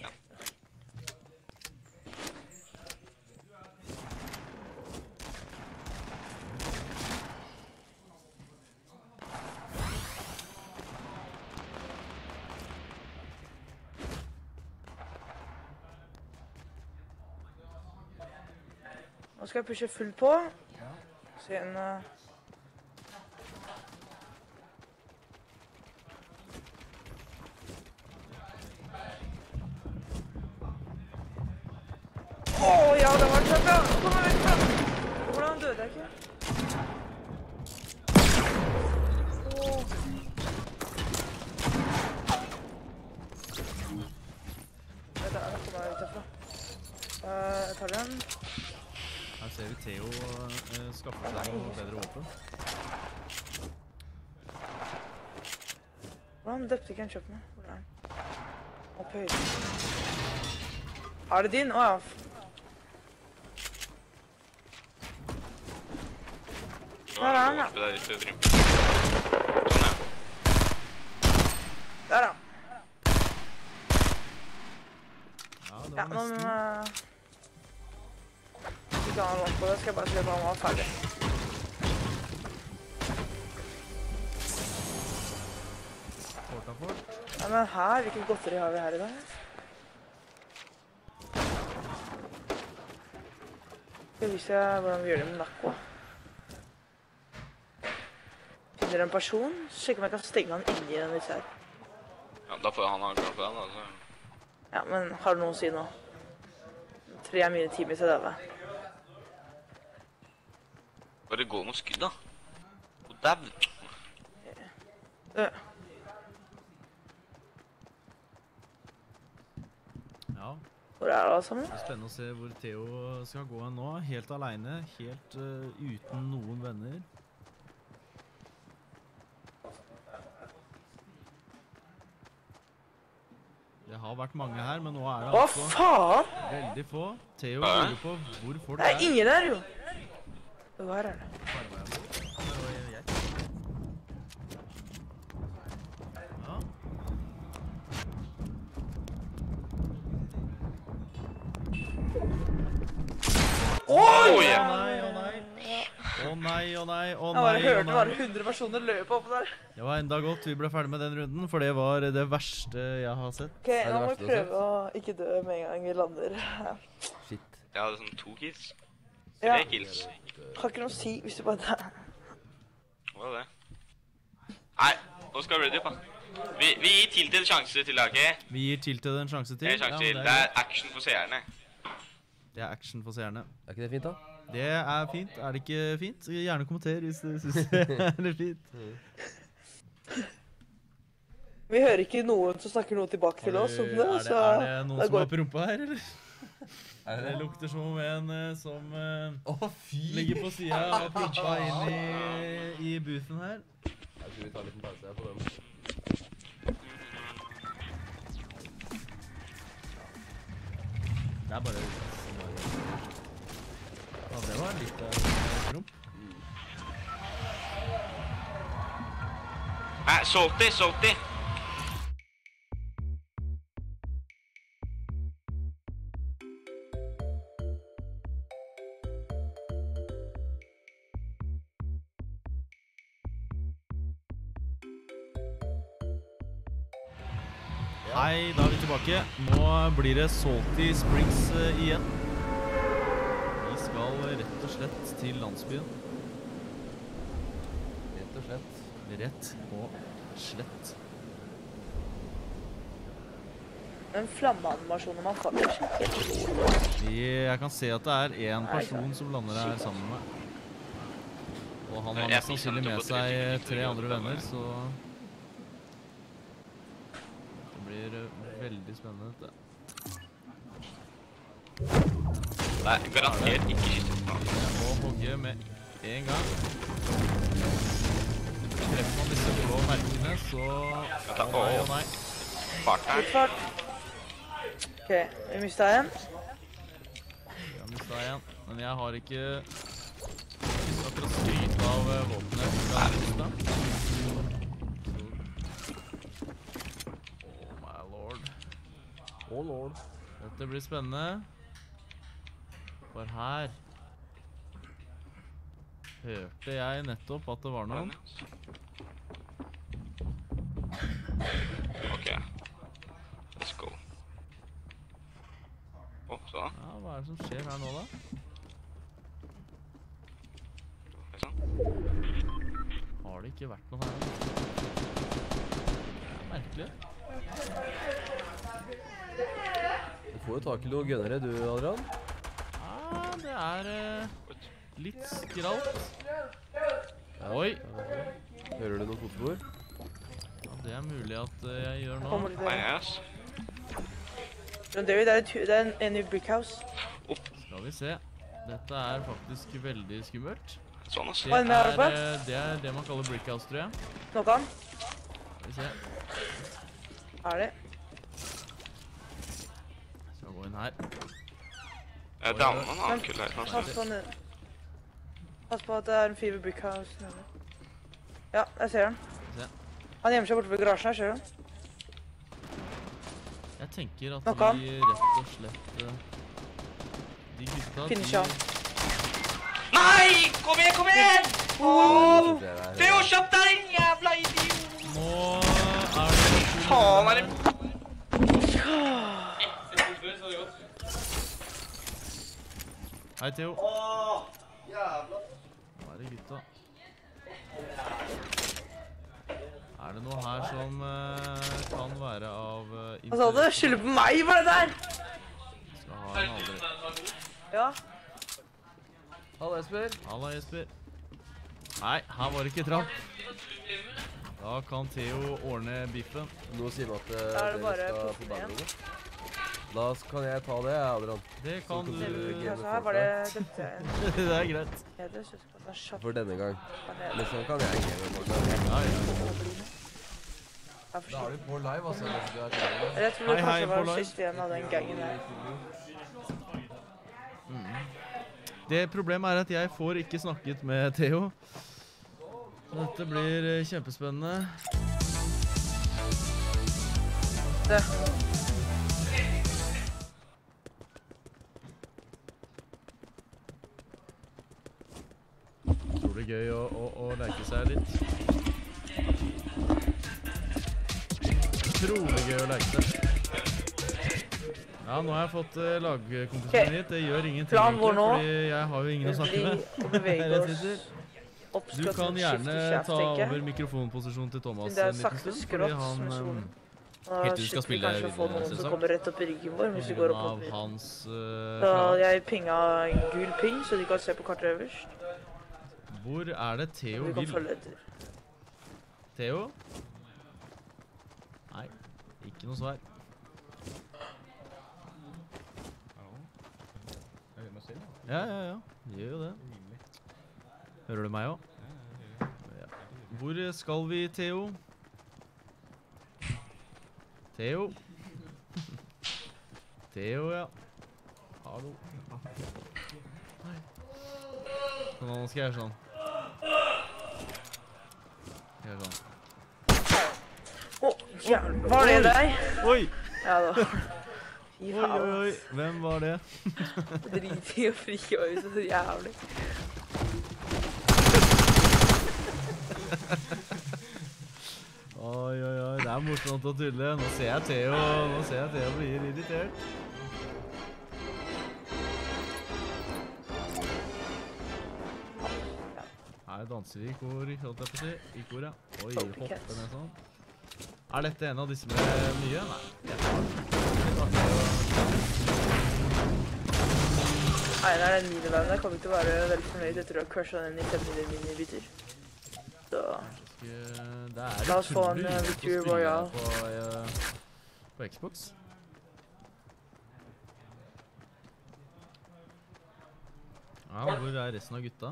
Nå skal jeg pushe fullt på. Se en... Uh... Åh, ja, det var en kjapp, ja. Kom meg vekk fra. Hvordan døde jeg ikke? Åh. Vent da, nå kommer jeg ut herfra. Uh, jeg tar den. Her ser vi Theo eh, skaffe seg noe bedre våpen. Hvordan døpte ikke en kjøpt meg? Hvor er den? Opp høyden. Er det din? Åja. Der er den, ja. Der, ja. Ja, det Ja, var nå må nesten. vi... Ikke ha noe på det, skal jeg bare kjøpe han var ferdig. Fort av fort. Ja, men her, hvilket godteri har vi her i dag? Skal vi vise hvordan vi gjør det med Nakko. Finner en person, så sjekker om jeg kan stenge han inni den disse her. Ja, da får han ha klart for den, altså. Ja, men har du noe å si nå? Tre er mine timer til denne. Bare gå mot skudd, da. Og dab. Øh. Ja, Hvor er det alle sammen? det er spennende å se hvor Theo skal gå nå. Helt alene, helt eh, uten noen venner. Det har vært mange her, men nå er det Hva altså faen? veldig få. Theo Hæ? lurer på hvor folk Det er er. ingen her, jo. Jo, her er det. Ja. Oi! Å nei, å nei. Å nei, å nei, å Jeg bare nei, å hørte bare nei. hundre personer løpe opp der. Det var enda godt vi ble ferdig med den runden, for det var det verste jeg har sett. Ok, det nå må verste vi du har prøve å ikke dø med en gang vi lander. Shit. Jeg hadde sånn to kills. Ja, Tre kills. har ikke noe å si hvis du bare dør. Hva er det? Nei, nå skal vi ready up, da. Vi, vi gir til til sjanse til laget. Vi gir Tilted en sjanse til. En sjanse Ja, til. men Det det, er action for seerne. er, det er action for seerne. Er ikke det fint, da? Det er fint. Er det ikke fint? Gjerne kommenter hvis du synes det er litt fint. Vi hører ikke noen som snakker noe tilbake til oss om det, er, det så er det noen det som går. har prompa her, eller? Er Det lukter som om en eh, som eh, Å, fy! ligger på siden og prompa inn i, i boothen her. Jeg tror vi tar en liten pause her på den. Det er bare... Ja, det var litt av en promp. Nei, salty, salty. Hei, da er vi tilbake. Nå blir det Salty Springs eh, igjen. Vi skal rett og slett til landsbyen. Rett og slett. Rett og slett. Den flammeanimasjonen man faller skikkelig. Jeg kan se at det er en person som lander her sammen med meg. Og han har mest sannsynlig med seg tre andre venner, så... Det blir veldig spennende dette. Nei, garantert ikke skytte på. Jeg må hogge med en gang. Treffer man disse blå merkene, så... Vent da, Å nei, å nei. Fart her. Litt fart. Ok, vi mistet en. Jeg har mistet en, men jeg har ikke... ikke akkurat skryt av eh, våpenet fra lista. Å, lord. Dette blir spennende. For her hørte jeg nettopp at det var noen. Ok. Let's go. Å, så da. Ja, hva er det som skjer her nå da? Sånn. Har det ikke vært noe her? Det er merkelig. Du får jo tak i noen gønnere, du, Adrian. Ja, det er eh, litt skralt. Oi! Hører du noen fotspor? Ja, det er mulig at eh, jeg gjør nå. Kommer til Nei, det. ass. Men David, det er, et, hu- det er en, en i Brickhouse. Skal vi se. Dette er faktisk veldig skummelt. Sånn, ass. Det Hva er det med er, Arpe? eh, det er det man kaller brickhouse, tror jeg. Nok han. Skal vi se. Er det? Skal gå inn her. Jeg downer en annen kull her, kanskje. Pass på den. Pass på at det er en fyr ved Brickhouse. nede. Ja, jeg ser den. Se. Han gjemmer seg borte ved garasjen her, ser du? Jeg tenker at Nok han. vi rett og slett eh, de gutta, Finisher han. Nei! Kom igjen, kom igjen! Oh! Det er der, Theo, kjapp deg, din jævla idiot! Nå er det... Faen, er det... Hei, Theo. Åh, jævla. Hva er det, gutta? Er det noe her som eh, kan være av uh, Hva sa du? Skylder på meg for det der! Skal ha en aldri. Ja. Hallo, Esper. Halla, Jesper. Nei, her var det ikke trapp. Da kan Theo ordne biffen. Nå sier vi at uh, Da er det dere bare skal på proppen igjen. baderommet. Da s- kan jeg ta det, Adrian. Det kan Så du... kan du- Altså, her var det dømte jeg en. Det er greit. Ja, det synes jeg var kjapt. For denne gang. Her nede. Neste gang kan jeg game. Morten. Ja, ja. Jeg er for Da er sent. du på live, altså. hvis du er klar. Jeg tror Hei, det hei, kanskje var på live. siste igjen av den gangen her. Det problemet er at jeg får ikke snakket med Theo. Så dette blir eh, kjempespennende. Det. Tror det er gøy å, å, å leke seg litt. Utrolig gøy å leke seg. Ja, nå har jeg fått uh, lagkompisen Ok. hit. Det gjør ingenting Plan vår nå. fordi jeg har jo ingen å snakke med. Vi beveger Her jeg oss sitter. opp Du kan gjerne ta over mikrofonposisjonen til Thomas Det er en liten sakte stund, fordi skrått han som um, solen. helt til du skal spille kanskje få videre, noen som selvsagt. kommer rett opp i ryggen vår hvis vi på går grunn opp av og ned. hans uh, Så plan. jeg pinga en gul ping, så de kan se på kartet øverst. Hvor er det Theo Vi kan vil? følge etter. Theo? Ikke noe svar. Ja, ja, ja. Det gjør jo det. Hører du meg også? Ja. Hvor skal vi, Theo? Theo? Theo, ja. Hallo. Nå skal jeg gjøre sånn. Gjør sånn. Åh, jævlig. Var det deg? Oi! Ja da. Fy Oi, oi, faen. oi. Hvem var det? Drit i å frike meg ut så jævlig. Oi, oi, oi. Det er morsomt å tulle. Nå ser jeg Theo, nå ser jeg Theo blir irritert. Her danser vi i kor, holdt jeg på å si. I kor, ja. Oi, hoppe ned sånn. Er dette en av disse med mye? Nei, jeg tar den. Einar er den minivennen. Jeg kommer ikke til å være veldig fornøyd etter å ha crushet den i fem minibiter. Så Det er La oss få en, utrolig uh, lite å Victory spille Royale. På, uh, på Xbox. Ja, hvor er resten av gutta?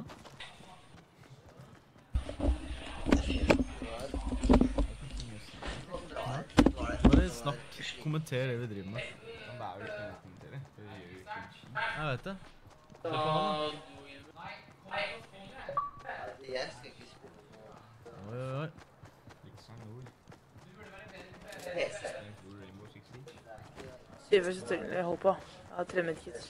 Bare snakk, kommenter det vi driver med. Det er jo ikke noe å kommentere. Det gjør jo ikke en skit. Jeg vet det. Se på han da. Jeg skal ikke spille Oi, oi, oi. Liksom nord. P C. Rainbow Six Siege. syv sekunder jeg holder på. Jeg har tre medkits.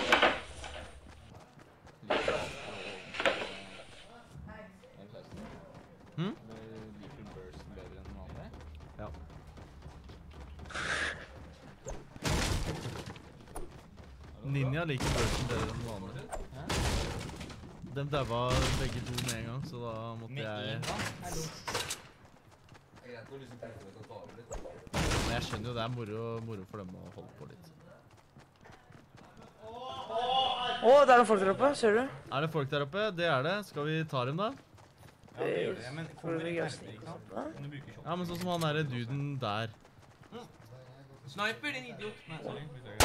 Hm? Liker du bursten bedre enn den vanlige? Ja. Ninja liker bursten bedre enn vanlig. De daua begge to med en gang, så da måtte Med jeg... en gang? Hallo. Det er greit når liksom treffer kan ta over litt. Men jeg skjønner jo det er moro, moro for dem å holde på litt. Åh, det er noen folk der oppe, ser du? Er det folk der oppe? Det er det. Skal vi ta dem da? Ja, det gjør det. Men Får kommer vi ikke gjøre nærmere, snik ikke og sant? sånt da? Men du bruker shot. Ja, men sånn som han der duden der. Sniper, din idiot! Nei, sorry. Beklager.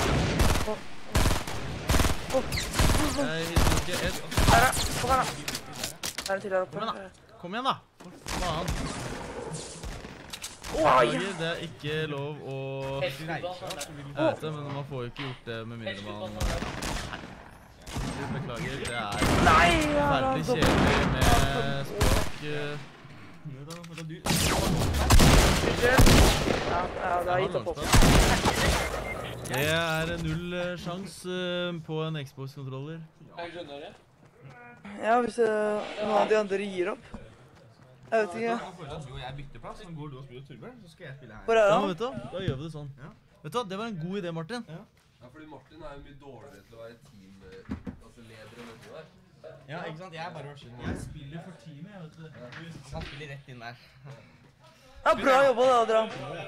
Jeg hilser ikke et... Her da, kom her da. Det er en til der oppe. Kom igjen da. Kom igjen da. For faen. Åh, ja. Beklager, det er ikke lov å... Jeg vet det, men man får jo ikke gjort det med mindre man... Beklager, det er Nei, ja, veldig da. kjedelig med språk. eh, Ja, ja, det har gitt opp opp. Det er null eh, sjans eh, på en Xbox-kontroller. Ja, hvis eh, noen av de andre gir opp. Jeg vet ikke. Jeg føler at du og jeg bytter plass, så går du og spiller Turbjørn, så skal jeg spille her. Hvor er Ja, han? men vet du, hva? Da gjør vi det sånn. Ja. Vet du, hva? Det var en god idé, Martin. Ja, fordi Martin er jo mye dårligere til å være team, eh, altså leder enn dette der. Ja, ikke sant? Jeg er bare Russian. Jeg spiller for teamet, jeg vet du. Han spiller rett inn der. Ja, bra jobba da, Adrian.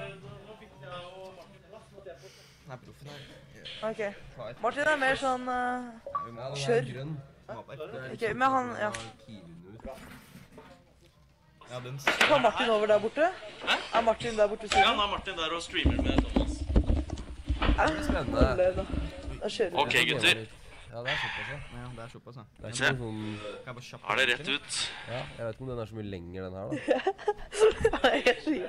Nei, proffen her. Ok. Martin er mer sånn... eh, Ja, den er Kjør. grønn. Ok, men han, ja. Ja, den Var Martin over der borte? Er Martin der borte Ja, siden? nå er Martin der og streamer med Thomas. Ja, spennende. da. Da kjører vi. Ok, gutter. Ja, det er såpass, ja. Ja, det er såpass, ja. Det er Se. ikke noe sånn... Kan jeg bare kjapt Er det rett ut? Ja, jeg vet ikke om den er så mye lenger, den her, da. Nei, jeg sier.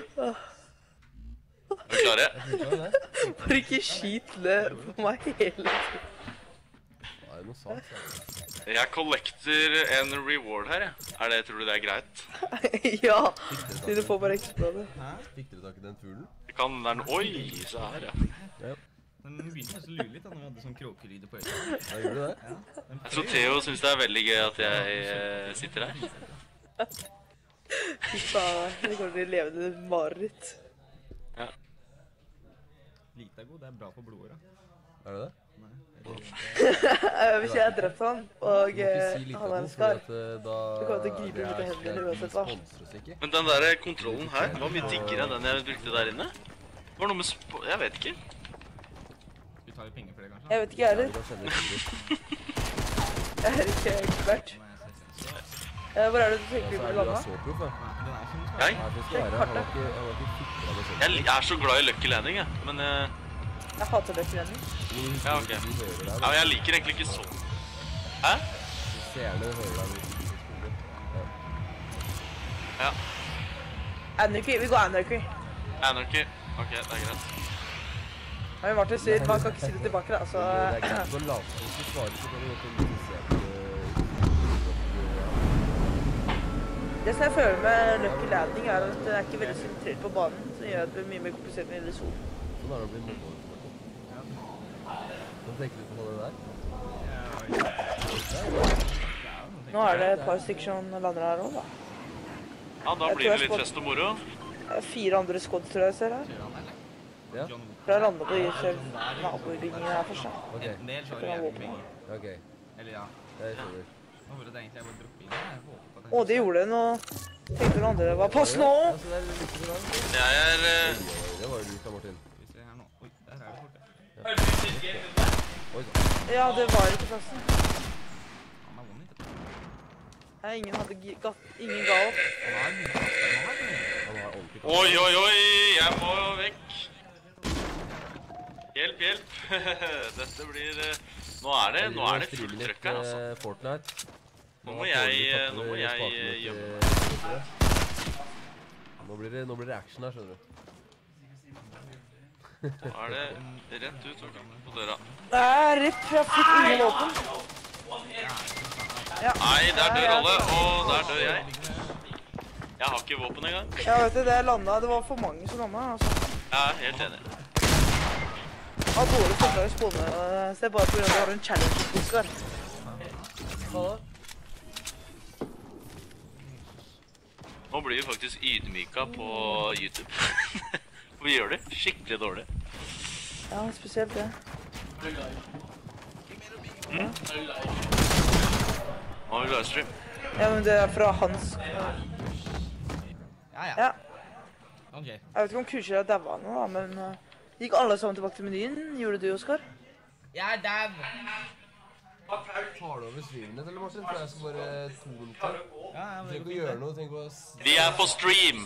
Er vi klare? Jeg tror ikke det. Bare ikke skyt ned på meg hele tiden. Det er jo noe sant, ja. Jeg kollekter en reward her, jeg. Er det, tror du det er greit? Ja, siden du får bare eksploder. Fikk dere tak i den fuglen? Vi kan den... Oi, se her, ja. Den begynte nesten å lure litt da når vi hadde sånn kråkelyder på øyet. Ja, gjorde du det? Jeg tror Theo synes det er veldig gøy at jeg eh, sitter her. Fy faen, det kommer til å leve et mareritt. Lite er god, det er bra for blodåret. Er det det? Eh, Hvis jeg har drept han, og Du må ikke eh, si lite han av er en noe, skar, fordi at eh, da... Du kommer til å gripe det ut av er hendene slik uansett, de hva? sponser oss ikke. Men den der kontrollen her var mye diggere enn den jeg brukte der inne. Det var noe med sp... Jeg vet ikke. Skal vi ta litt penger for det, kanskje? jeg vet ikke jeg Ja, heller. vi kan sende det videre. Jeg er ikke ekspert. Nei, jeg ser ikke. Eh, Hvor er det du tenker vi Altså, burde er du da lande? så proff, da? Den er ikke noe Jeg? Nei, det skal være. Han var ikke, han var ikke fikra med sånt. Jeg er så glad i Lucky Landing, jeg. Men eh, Jeg hater løkkerenning. ja, ok. De hører deg, Ja, da. men jeg liker egentlig ikke sånn. Hæ? Seerne hører deg hvis du spiller. Ja. Ja. Anarchy. Vi går Anarchy. Anarchy. Ok, det er greit. Men Martin sier man kan ikke si det tilbake, da. Så Men det er greit å late som du svarer, så kan du gå til en se på det. det som jeg føler med Lucky Landing, er at det er ikke veldig symmetrisk på banen, som gjør at det blir mye mer komplisert enn i sol. Sånn er det å bli mobba. Hva tenker du på det der? Nå er det et par stykker som lander her også, da. Ja, da blir det litt fest og moro. Det er fire andre squad, tror jeg jeg ser her. Ja? For jeg lander på selv nabobygningen her først, da. Ok, En del så Det kan er gå det på. mye. ok. Eller ja. Jeg skjønner. Nå burde det egentlig jeg bare droppe inn. Jeg håper på at Å, de gjorde det nå. Tenkte noen andre var pass nå. Ja, så det er litt bra. Jeg er eh, Det var jo lurt da, Martin. Skal vi se her nå. Oi, der er det borte. Oi, så. Ja, det var ikke plassen. Han er vond ikke. Nei, ingen hadde gi- gatt, ingen ga opp. Han har vond. Han har vond. Han har ordentlig Oi, oi, oi! Jeg må vekk. Hjelp, hjelp. Dette blir eh, Nå er det, nå er det fullt trøkk her, altså. eh, Fortnite. Nå må jeg Nå må jeg eh, gjemme Nå blir det, nå blir det action her, skjønner du. Nå er det rett ut på døra. Nei, ripp. Jeg fikk ingen våpen. Ja. Nei, der dør alle, og der dør jeg. Jeg har ikke våpen engang. Ja, vet du, det landet, det var for mange som landet, altså. Jeg er helt enig. Jeg har dårlig forhold til spåne, så det er bare på grunn av at du har en challenge, Oskar. Hva da? Nå blir vi faktisk ydmyka på YouTube. For vi gjør det skikkelig dårlig. Ja, spesielt det. Nå har vi livestream. Ja, men det er fra hans... Ja, ja. Ja, Ok. jeg vet ikke om kurser er daua nå, da, men... uh, Gikk alle sammen tilbake til menyen? Gjorde du, Oskar? Jeg er dau. Tar du over streamen ditt, eller Martin? For jeg skal bare to minutter. Ja, ja, Du trenger ikke å gjøre noe, du trenger ikke å... s- Vi er på stream!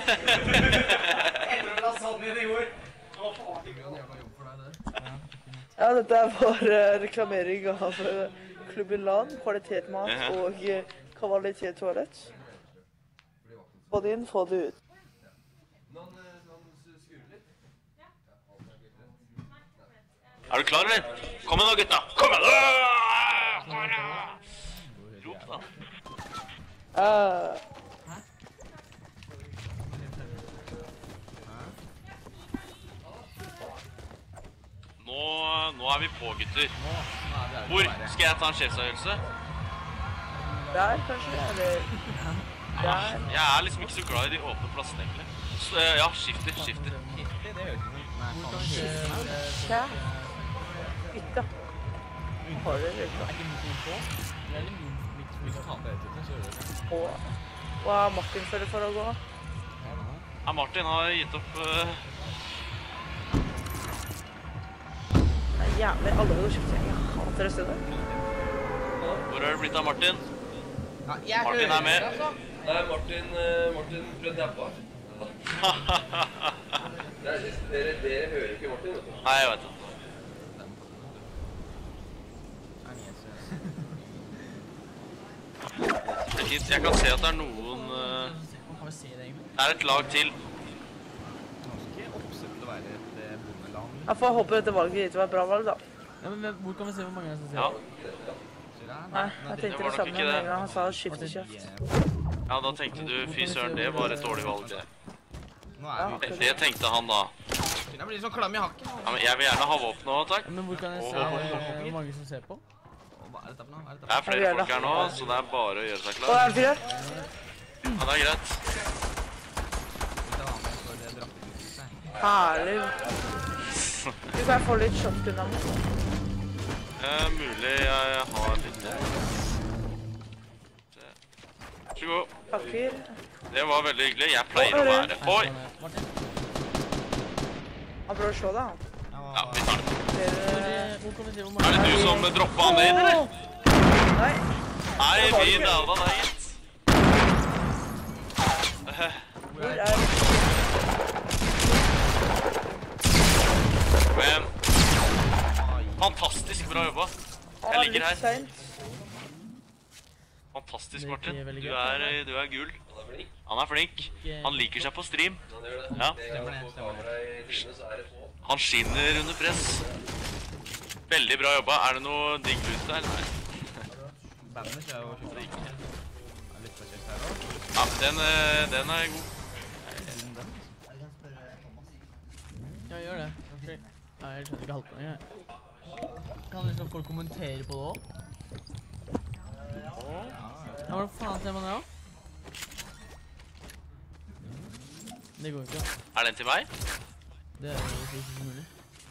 Ja, dette er bare uh, reklamering av uh, klubben LAN, kvalitetsmat Ja. og uh, kvalitetstoalett. Få det inn, få det ut. Er du klar, eller? Kom igjen da, gutta! Kom igjen! Åh! Kom igjen da! Rop da. Uh, Nå, nå er vi på, gutter. Nå, nå er vi her. Hvor skal jeg ta en sjefsavgjørelse? der, kanskje? Eller... Der? Jeg er liksom ikke så glad i de åpne plassene, egentlig. Så, eh, ja, skifter, skifter. Hittig, det høres ut som... Nei, faen. Der? Hytta. Har du hytta? Er ikke min på? Det er litt min mitt hvis du tar på etter, så gjør du det. Og... Hva er Martin for det for å gå? Ja, Martin har gitt opp... eh, Nei, jævlig, alle vil gå kjøpt seg. Jeg hater det stedet. Hvor er det blitt av Martin? Ja, jeg Martin er med. altså. Nei, Martin, uh, Martin ble dabba. Dere, dere hører ikke Martin, vet du. Nei, jeg vet det. Det er fint. Jeg kan se at det er noen... eh, Man kan vel se det egentlig. Det er et lag til. Det er ikke oppsett til å være et eh, bondeland. Jeg får håpe dette valget ditt var et bra valg, da. Ja, men hvor kan vi se hvor mange er som ser Ja, Nei, jeg tenkte var det nok samme ikke med det. en gang han sa skift i kjeft. ja da tenkte du, fy søren, det var et dårlig valg, det. Nå er vi Det tenkte han da. Jeg blir litt sånn klam i hakken. Ja, men jeg vil gjerne ha våpen nå, takk. Men hvor kan jeg se Åh. eh, hvor mange som ser på? Hva er dette for noe? Hva er Det dette er flere folk her nå, så det er bare å gjøre seg Å, klar. er det fyr her? Ja, det er greit. for? Det er drappeutgivelse. Herlig. Du kan få litt shotgun av meg. Eh, mulig jeg har litt... Vær så god. Takker. Det var veldig hyggelig. Jeg pleier å være... Oi! Martin, Han prøver å slå deg, han. Ja, vi tar det. Dere... hvor kan vi se hvor Er mange det du som droppa han inn, eller? Nei. Nei, vi daua deg, gitt. Hvor er Men fantastisk bra jobba. Jeg ligger her. Sent. Fantastisk, Det gikk Martin. veldig Du greit, er, du er gull. Han er flink. Han liker seg på stream. Ja. Stemmer det, stemmer det. Han skinner under press. Veldig bra jobba. Er det noe digg lus der? Nei. Bandet er jo skikkelig ikke. Det er litt på kjøtt her også. Ja, men den, eh, den er god. Ja, gjør det. Ok. Ja, jeg skjønner ikke halvparten, jeg. Kan liksom folk kommentere på det også? Ja, hvordan faen ser man det også? Det går ikke. Er den til meg? Det er jo ikke så mulig.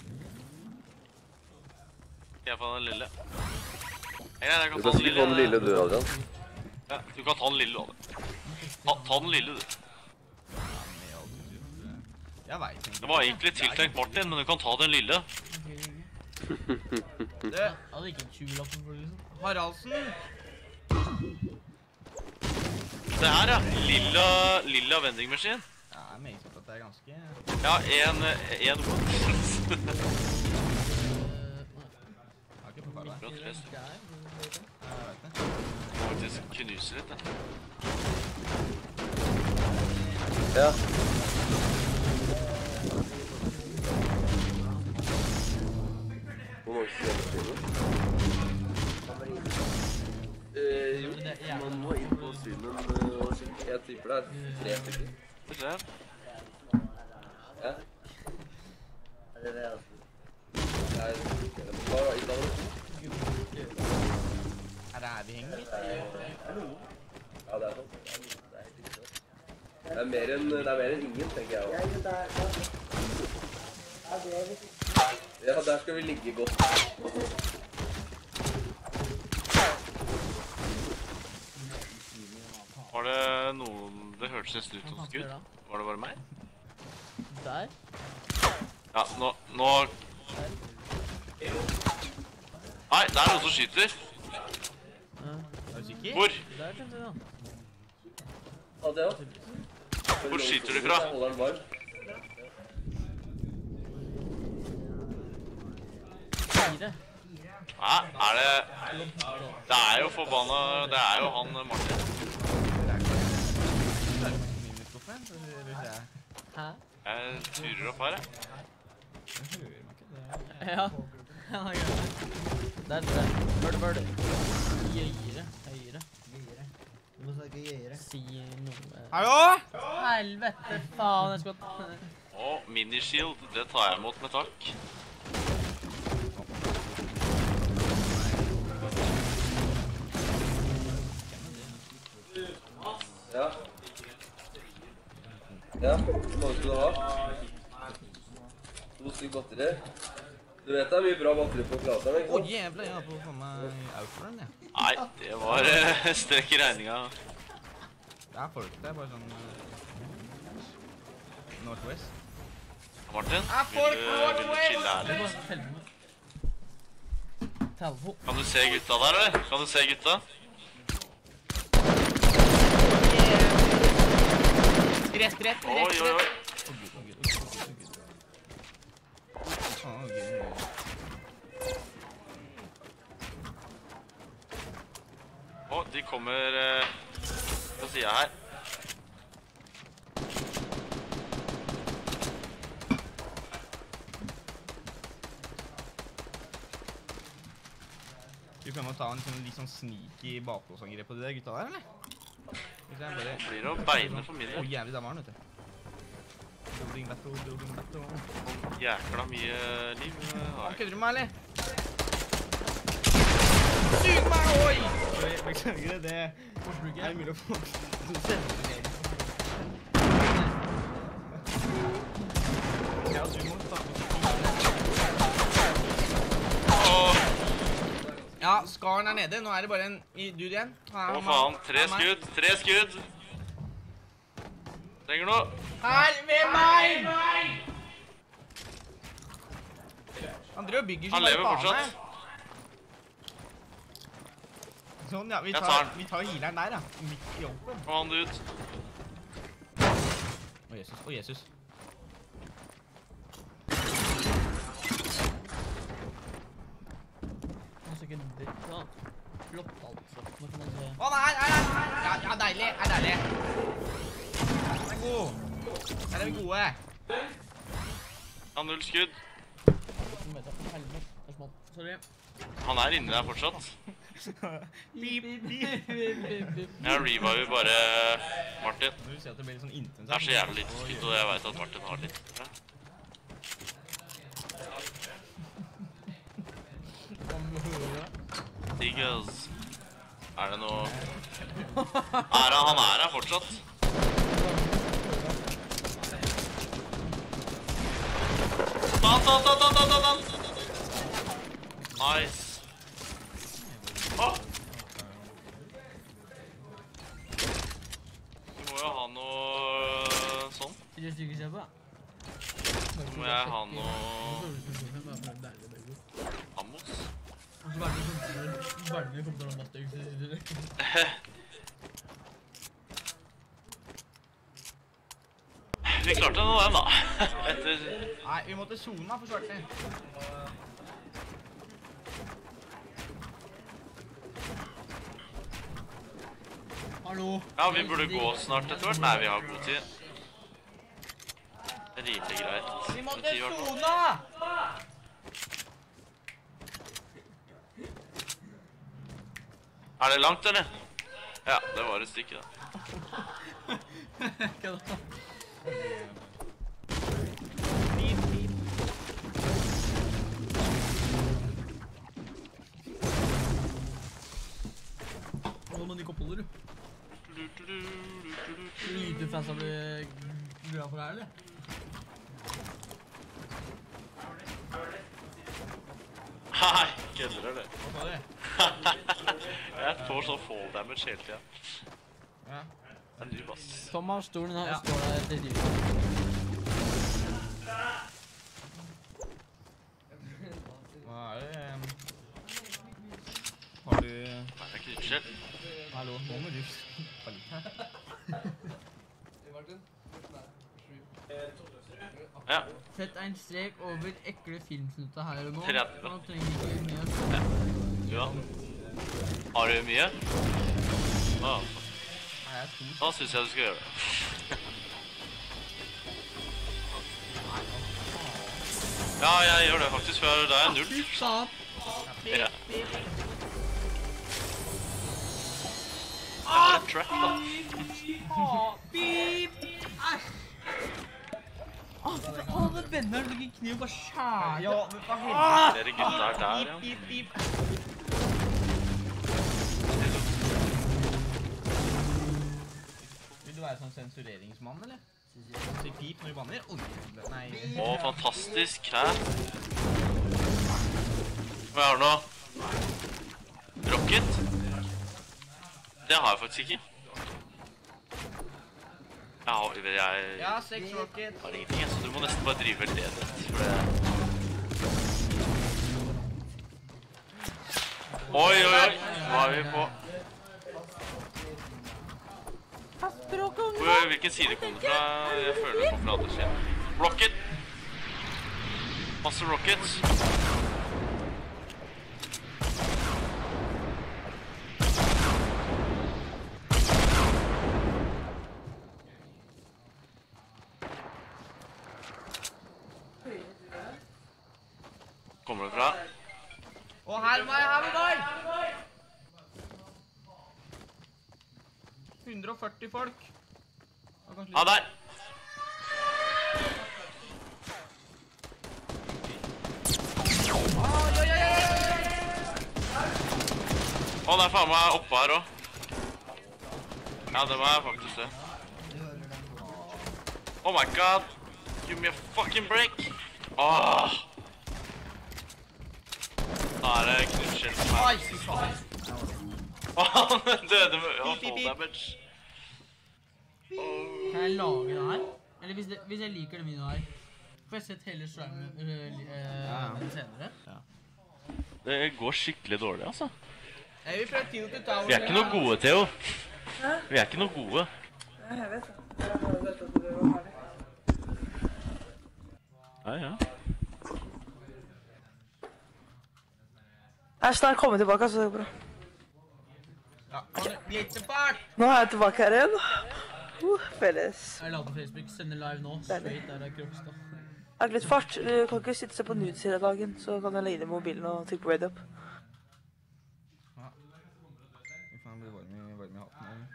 Jeg får den lille. Nei, nei, jeg kan Du ta kan den sikkert få den lille du, Adrian. Ja, du kan ta den lille, da. Ta, ta den lille, du. Jeg vet ikke. Det var egentlig tiltenkt Martin, men du kan ta den lille. Du, Jeg hadde ikke en tjue-lappen for det, liksom. Haraldsen! Det her, ja. Lilla, lilla vending machine. Ja, jeg mener at det er ganske... Ja, en, en god. Jeg har ikke forklart det. Bra tres. Jeg vet det. Faktisk knuser litt, da. Ja. Hvor mange streamer? Eh, jo, man må inn på streamen og sjekke. Jeg tipper det er tre stykker. Skal vi se. Ja. Er det det, altså? Nei, hva er det da? Her er vi henger litt. Ja, det er sånn. Det er mer enn, det er mer enn ingen, tenker jeg også. Ja, der skal vi ligge godt. Var det noen... Det hørtes nesten ut som skudd. Var det bare meg? Der. Ja, nå... nå... Nei, det er noen som skyter. Er du sikker? Hvor? Der tenkte jeg da. Adrian? Hvor skyter du fra? Jeg holder den varm. Fire. Nei, er det... Det er jo forbanna... Det er jo han Martin. Miniskoffen, så vil jeg... Hæ? Jeg turer opp her, jeg. Jeg hører meg ikke det. Ja. Ja, jeg gjør det. Der, der. Bird, bird. Gøyere. Høyere. Du må snakke gøyere. Si noe. Hallo? Helvete, faen, jeg skal... Og minishield, det tar jeg imot med takk. Ja. Ja, hvor mange skal du ha? To stykker batteri. Du vet det er mye bra batteri på Klateren, ikke Å, sant? jævla, jeg har på for meg outrun, jeg. Nei, det var eh, strekk i regninga. Det er folk der, bare sånn... Uh, Northwest. Martin, Er vil folk du, vil du chille her Det litt? går helvete. Telefon. Kan du se gutta der, eller? Kan du se gutta? Rett, rett, rett, Oi, oi, oi. Å, de kommer eh, på siden her. Vi kan jo ta en sånn litt sånn sneaky bakgårdsangrep på de der gutta der, eller? Hvis jeg bare... Blir det å beine for Å, mindre. jævlig damer, vet du. Building battle, building battle. Jækla mye liv. eh, har Han jeg. kødder du med, eller? Sug meg, oi! Sorry, beklager det. Det er mulig å få... Ja, du må ta... Åh, Ja, skaren er nede. Nå er det bare en i dude igjen. å faen, tre skudd, tre skudd. Trenger noe. Her ved meg! Han driver og bygger Han som bare lever faen fortsatt. her. Sånn, ja. Vi Jeg tar, tar den. vi tar healeren der, ja. Midt i jobben. Få han ut. Å, Jesus. Å, Jesus. Altså ikke det, sånn. Flott, altså. Nå kan man se. Å, nei, nei, nei, nei. Ja, ja, deilig, er deilig. Den er god. Her er vi gode. Han har null skudd. Som vet jeg, helvete. Det er smalt. Sorry. Han er inne der fortsatt. Beep, beep, beep, beep, beep. Jeg reviver bare Martin. Du ser at det blir litt sånn intenst. Det er så jævlig lite skudd, og jeg vet at Martin har litt. Ja. Kan du høre? Diggers. Er det noe... Er han, han er her fortsatt? Dan, dan, dan, dan, dan, dan. Nice. Åh! Du må jo ha noe sånn. Tre stykker kjøper, da. Så må jeg ha noe ammos. Og så verden kommer til å matte øyne. Vi klarte noe den da. Etter... Nei, vi måtte zona for svarte. Hallo? Ja, vi burde gå snart etter hvert. Nei, vi har god tid. Det er rimelig greit. Vi måtte Med tid, i hvert fall. zona! Er det langt, eller? Ja, det var et stykke da. Hva da? Beep, beep. Hva med de koppholder, du? Lite fans av det glad for det her, eller? Hei, kødder du? Hva sa du? Jeg får så fall damage hele tiden. Ja. Det er noob, ass. Thomas, stolen her Ja. står der etter dyr. Hva er det? ehm, Har du... Nei, det er ikke utskjell. Hallo, nå må du spille litt her. Ja, Sett en strek over ekle filmsnutter her og nå. tretti da. Nå trenger ikke mye. du da? Har du mye? Åh, Nei, jeg er to. da synes jeg du skal gjøre det. Ja, jeg gjør det faktisk, for da er jeg null. Faen! Ja. Det var et track, da. Pip! Æsj! Å, det benner du ikke kniv på skjær. Ja, men hva helvete? Dere gutta er der, ja. Beep, beep, beep. Vil du være sånn sensureringsmann, eller? Si pip når du banner? Oi, nei. Å, fantastisk. Hæ? Hva har du nå? Rocket? Det har jeg faktisk ikke. Jeg har, jeg, Ja, sex rocket. har ingenting, jeg, så du må nesten bare drive veldedighet, for det... Oi, oi, oi, hva er vi på? Oi, hvilken side kom det fra? Jeg føler det kom fra andre siden. Rocket! Masse rockets. Kommer det fra? Å, her er meg, her er meg! hundre og førti folk. Ja, der! Å, det er faen meg oppe her også. Ja, det var jeg faktisk det. Oh my god! Give me a fucking break! Åh! Da er det knutskjell som er. Oi, fy faen. Åh, han døde med å Pip, pip, fall pip. damage. Kan jeg lage det her? Eller hvis, det, hvis jeg liker det videoen her, får jeg sett hele slimen øh, øh, senere? Det går skikkelig dårlig, altså. Jeg vil prøve Tino til Tower. Vi er ikke noe gode, Theo. Vi er ikke noe gode. Jeg vet det. Jeg vet at du var herlig. Ja, ja. Jeg er snart kommet tilbake, så det går bra. Ja, glitchepart! Nå er jeg tilbake her igjen. Uh, felles. Jeg la på Facebook, sender live nå, straight der av Krokstad. Jeg har litt fart. Du kan ikke sitte seg på nudes hele dagen, så kan du legge ned mobilen og trykke på radio up. Ja. Vi får bli varm i, varm i hatten.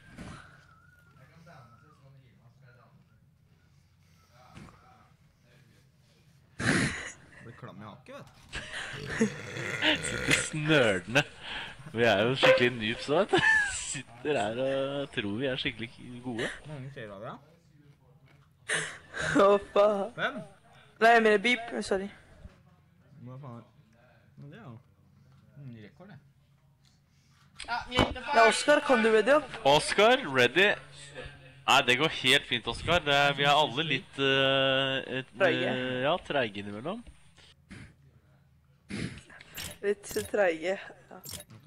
Blir klam i hake, vet du. Sitter snørende. Vi er jo skikkelig noobs, vet du. Sitter her og tror vi er skikkelig gode. Mange ser av det, ja. Å, faen. Hvem? Nei, jeg mener beep. Sorry. Hva faen? Men det er jo en rekord, det. Ja, Oskar, kan du ready up? Oskar, ready? Nei, det går helt fint, Oskar. Det er- Vi er alle litt uh, et, Treige. uh, Ja, treige innimellom. Litt treige. Ja.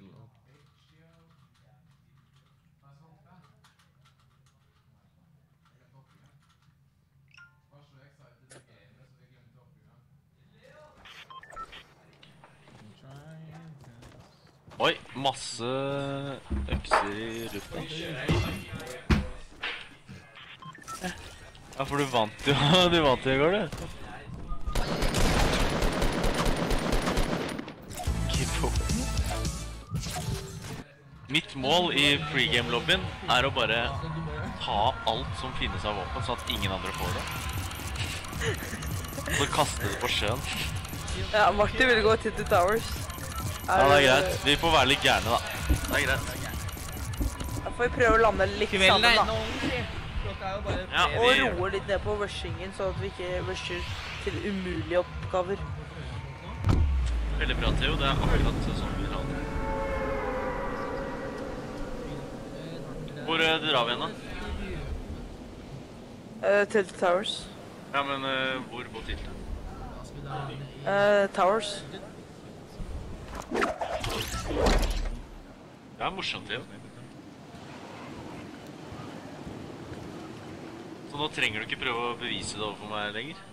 Oi, masse økser i luften. Ja, for du vant jo, du vant jo i går, du. Keep up. Mitt mål i pregame-lobbyen er å bare ta alt som finnes av våpen, sånn at ingen andre får det. Så kaste det på sjøen. Ja, Martin vil gå til The Towers. Ja, det er greit. Vi får være litt gærne, da. Det er greit. Da får vi prøve å lande litt sammen, da. Klokka er jo bare Ja, Og vi... roe litt ned på rushingen, sånn at vi ikke rusher til umulige oppgaver. Veldig bra, Theo. Det er akkurat sånn vi vil ha det. Hvor uh, drar vi igjen, da? Uh, til The Towers. Ja, men uh, hvor på tittelen? Uh, Towers. Det er morsomt, Theo. Så nå trenger du ikke prøve å bevise det overfor meg lenger?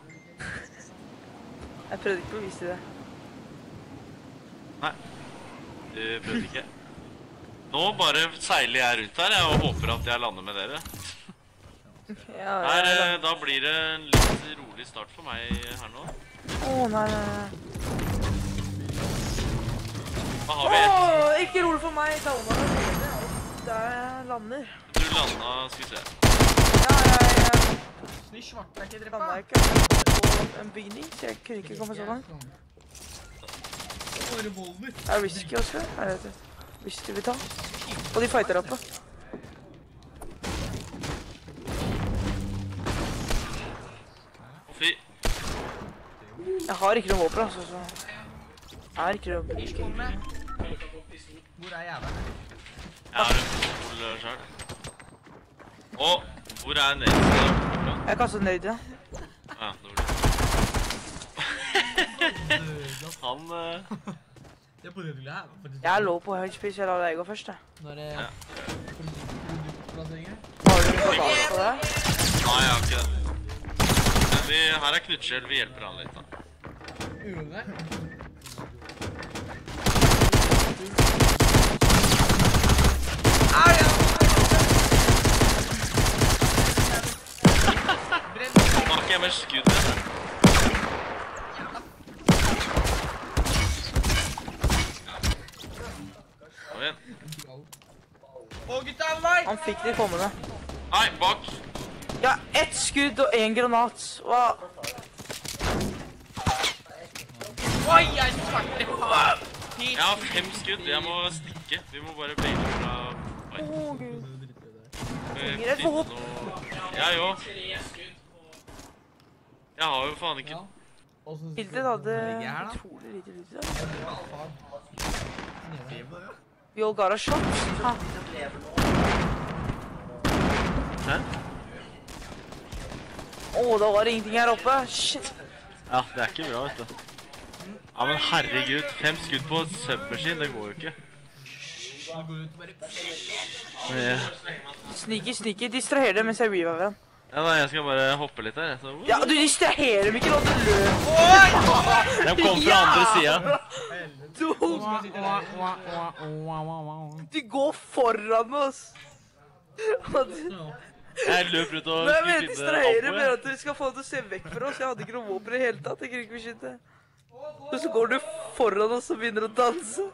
Jeg prøvde ikke å vise det. Nei, du prøvde ikke. Nå bare seiler jeg rundt her, jeg, og håper at jeg lander med dere. Ja, Her, ja, eh, da blir det en litt rolig start for meg her nå. Å, nei, nei, nei. Hva har vi et? Åh, ikke rolig for meg, Dauna. Der jeg lander. Du landa, skal vi se. Ja, jeg, jeg Sny svart er ikke landa drepa. ikke på en bygning, så jeg kunne ikke komme så langt. Og revolver. Det er risky også, jeg vet det. Risky vi tar. Og de fighter oppe. Fy. Jeg har ikke noen våpen, altså, så... Jeg har ikke noen våpen. Hvor er jævlen? Jeg har en pistol selv. Og hvor er nede? Jeg kastet ned i det. Ja, det var det. Han... Uh... Det er på det du lærer. Jeg lå på høyt spiss, jeg la deg gå først, jeg. Når det Ja. produktplasseringer. Har du noe galt på det? Nei, jeg har ikke det. Men vi, her er Knutskjell, vi hjelper han litt da. Uve. Smak jeg med skuddet. Kom igjen. Å, gutta, nei! Han fikk de kommende. Nei, bak. Ja, ett skudd og en granat. Hva? Oi, jeg svarte på! Jeg har fem skudd, jeg må stikke. Vi må bare baile fra... Oi. Å, Gud. Vi trenger et finner våpen. noe- Jeg òg. Jeg har jo faen ikke... Hilden hadde Ligger jeg her, da? utrolig lite lyd. Vi all got a shot. Ha. Hæ? Å, da var det ingenting her oppe. Shit. Ja, det er ikke bra, vet du. Ja, men herregud, fem skudd på submachine, det går jo ikke. Ja. Sneaky, sneaky. Distraher det mens jeg reviver den. Ja, nei, jeg skal bare hoppe litt her. Så... Ja, du distraherer dem ikke nå, du løper. De kom fra andre siden. Du går foran oss. Jeg løp ut og Nei, men jeg skulle distraherer finne med at du skal få det til å se vekk fra oss. Jeg hadde ikke noe våpen i hele tatt. Jeg kunne ikke beskytte. Og så går du foran oss og begynner å danse.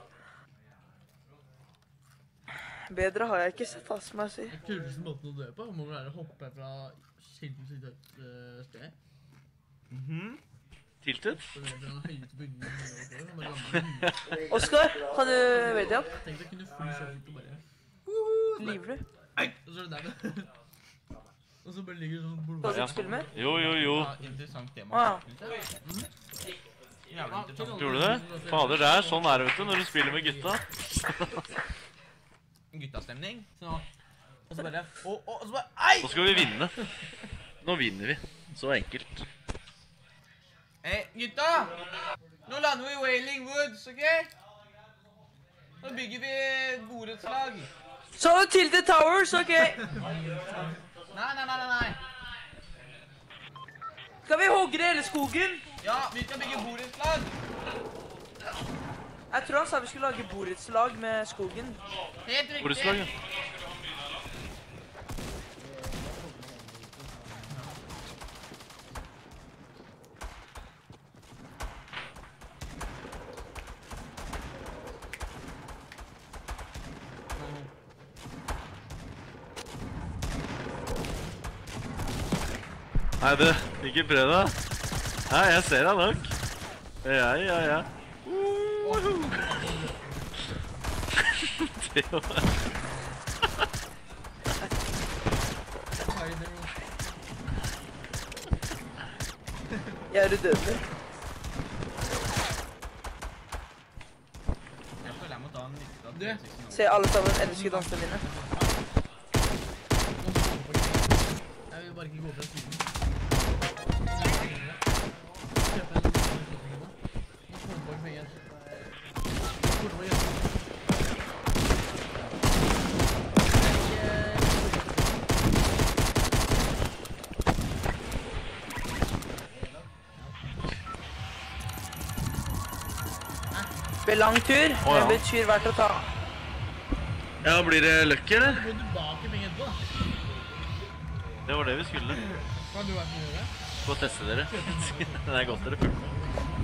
Bedre har jeg ikke sett, ass, må jeg si. Den kuleste måten å dø på må være å hoppe fra sinnssykt høyt uh, sted. Mhm. Tiltet? Og det er den høyeste bygningen i Norge. Oskar, kan du velge opp? Tenk deg å kunne fly så høyt og bare... Livlig. Og så er det der. Og så bare ligger det sånn... Kan du ikke spille mer? Jo, jo, jo. Ja, interessant tema. Ah, Jævla interessant. Gjorde du det? Fader, det er sånn er det, vet du, når du spiller med gutta. Guttastemning. Så, og så bare... Og, og, og så bare... Ei! Nå skal vi vinne. Nå vinner vi. Så enkelt. Hei, gutta! Nå lander vi i Wailing Woods, ok? Nå bygger vi borettslag. Så har du Tilted Towers, ok? Nei, nei, nei, nei, nei. Skal vi hogge hele skogen? Ja, vi skal bygge borettslag. Jeg tror han sa vi skulle lage borettslag med skogen. Helt riktig. Borettslag, ja. Nei, du, ikke prøv deg. Nei, jeg ser deg nok. Ja, ja, ja. Det var... Jeg er udødelig. Jeg føler jeg må ta en liste av tre sekunder. Se, alle sammen elsker dansene mine. Jeg vil bare ikke gå fra siden. Kjøpe en liten slutning nå. Nå får du bort penger. Nå får du bort gjøre. Det blir lang tur, Å, men ja. det betyr verdt å ta. Ja, blir det lucky, eller? Du må tilbake penger etterpå, da. Det var det vi skulle. Hva har du vært med å gjøre? Få teste dere. Det er godt dere følger med.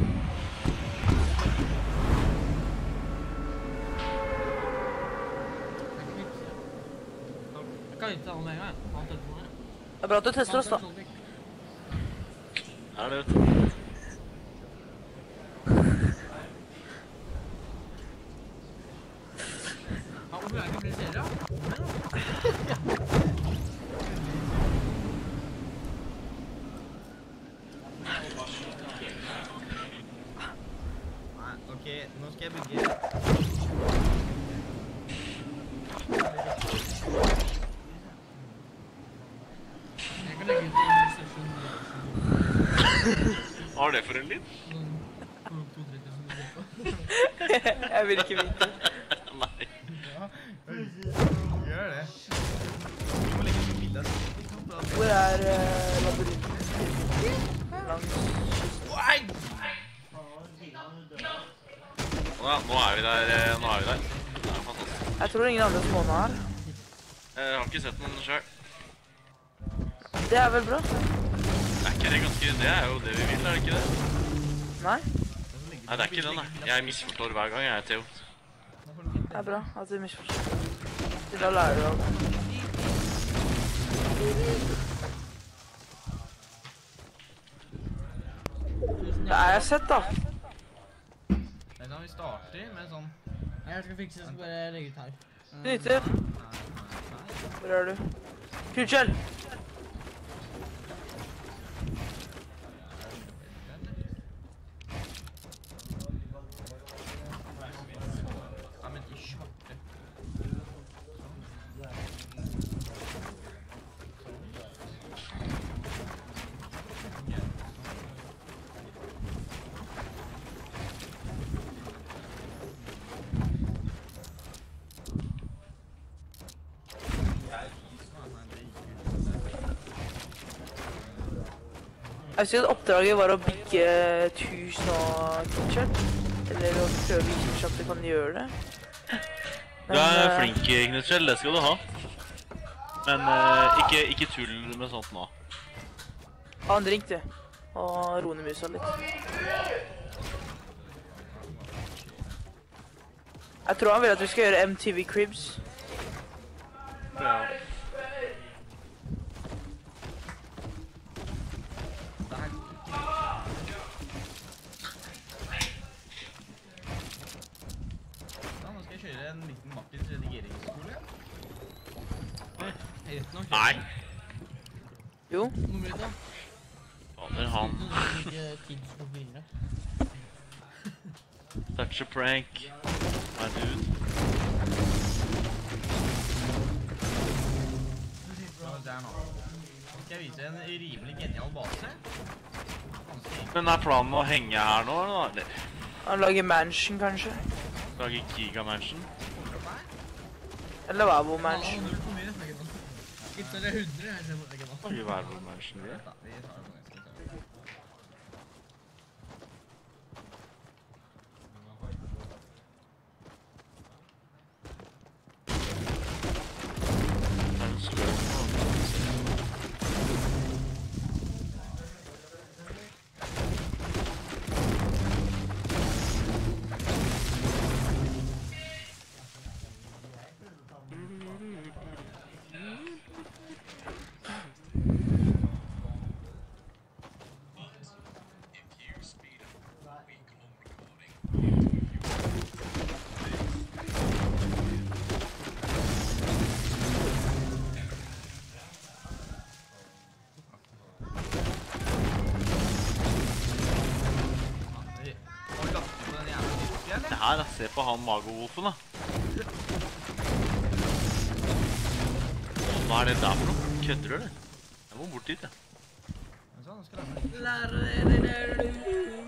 Jeg kan ikke ta den en gang. Alt etterpå her. Det er bra at du tester oss, da. Er det, vet du. Ja, hvorfor er jeg ikke flere serier, da? Nei, ok, nå skal jeg bygge. Jeg kan legge ut en illustration. Hva er det for en lyd? Jeg vil ikke vite. Nei. Gjør det. Vi må legge ut bilder. Hvor er uh, labyrinten? Langs Oi! Ja, nå er vi der. eh, Nå er vi der. Det er fantastisk. Jeg tror ingen andre småne her. Jeg har ikke sett noen selv. Det er vel bra? Er ikke det ganske... Det er jo det vi vil, er det ikke det? Nei, Nei, det er ikke den, nei. Jeg misforstår hver gang, jeg, Theo. det er bra at du misforstår. Da lærer du av det. Det er jeg sett, da. Men da vi starter med sånn... Jeg skal fikse, jeg skal bare legge ut her. Knyter. Hvor er du? Knutskjell! Ja, men i svarte. Jeg synes at oppdraget var å bygge et hus nå, Knutskjell. Eller å prøve å vise at du kan gjøre det. Du er eh, flink, Knutskjell, det skal du ha. Men eh, ikke, ikke tull med sånt nå. Ha en drink, du. Og roe ned musa litt. Jeg tror han vil at vi skal gjøre M T V Cribs. Ja. Ja, nå skal jeg kjøre en liten Martins redigeringsskole. Jeg vet nok. Nei. Jo. Noe mer da? Fader, han. Ikke kids på fire. Such a prank. My dude. Hva er det nå? Nå skal jeg vise en rimelig genial base. Men er planen å henge her nå, eller? Han lager mansion, kanskje. Lage Giga Mansion? Eller Vavo Mansion. null for mye, snakker nå. Ikke det hundre, jeg ser på det nå. Skal vi være på Mansion, vi? Da, vi tar det på ganske. Det er en sløv. Har du lagt ut på den jævla dypsida, eller? Det her, da. Se på han Mago-wolfen, da. Hva er det der for noe? Kødder du, eller? Jeg må bort dit, jeg. Men sånn, nå skal jeg lære meg.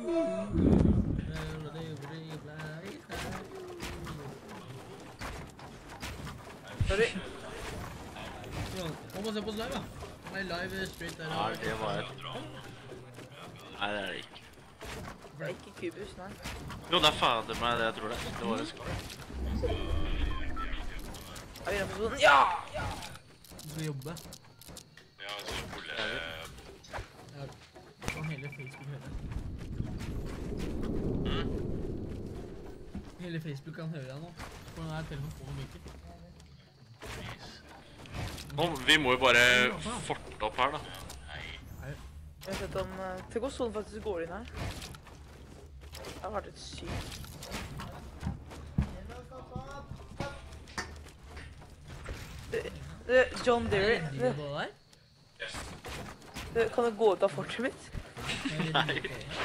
Sorry. Kom og se på oss live, da. Nei, live straight der. Nei, det var et... Nei, det er det ikke. Det er ikke kubus, nei. Jo, det er fader meg det jeg tror det. Det var det skulle. Er vi inne på sonen? Ja! Du skal jobbe. Ja, så burde Ja, kan hele Facebook høre. Hele Facebook kan høre deg nå. For den er telefonen myker. Nå, vi må jo bare forte opp her, da. Jeg har sett om... uh, Tenk om sonen faktisk går inn her. Det har vært et sykt. Det- det- John Derry, det- det- kan du gå ut av fortet mitt? Nei.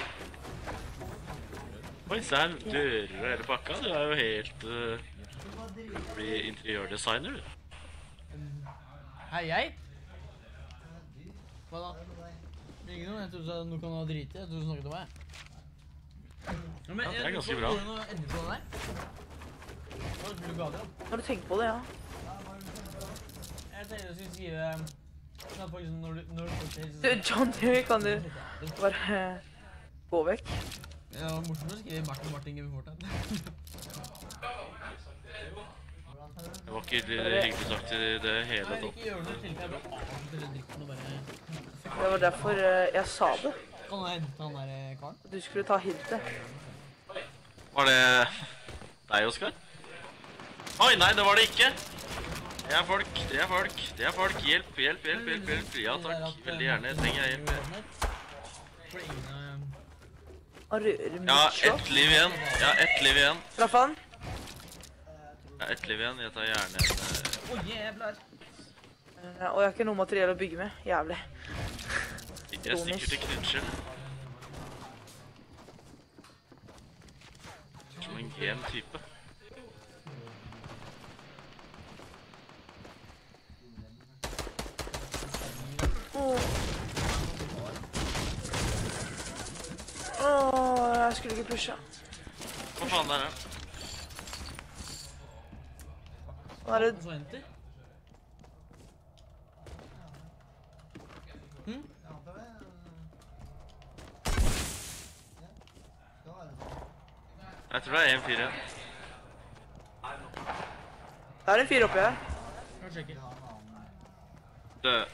Oi, se her, dører og hele pakka. Du er jo helt... Uh, bli interiørdesigner, du. Hei, jeg. Hva da? Ikke noe, jeg trodde du kan ha drite. Jeg trodde du snakket om meg. Ja, men Ja, det er jeg- ganske hva- bra. Hvordan å endre på den der? Hva er det du ga det, da? Har du tenkt på det, ja? Jeg tenkte jeg skulle skrive... Ja, faktisk når du... Når du fortsetter... Du, John Derry, kan du bare uh, gå vekk? Ja, det var morsomt å skrive Martin Martin Game Fortnite. Det var ikke hyggelig sagt i det hele Nei, tatt. ikke gjør noe til jeg blir avslutt eller dritten og bare... Det var derfor uh, jeg sa det. Kan du hente han der eh, karen? Du skulle ta hintet. Var det deg, Oskar? Oi, nei, det var det ikke. Det er folk, det er folk, det er folk. Hjelp, hjelp, hjelp, hjelp, hjelp. Ja, takk. Veldig gjerne. Trenger jeg hjelp. For det er ingen... Han rører Ja, mitt slott. ett liv igjen. Ja, ett liv igjen. Traff han? Ja, ett liv igjen. Jeg tar gjerne en... eh, Å, jævlar! Uh, og jeg har ikke noe materiell å bygge med. Jævlig. Jeg stikker til Knutskjell. Som en gen type. Åh. Åh, jeg skulle ikke pushe. Hva faen er det? Hva er det? Og så enter. Hm? Jeg tror det er en fire. Det er en fire oppi her. Kan sjekke. Død.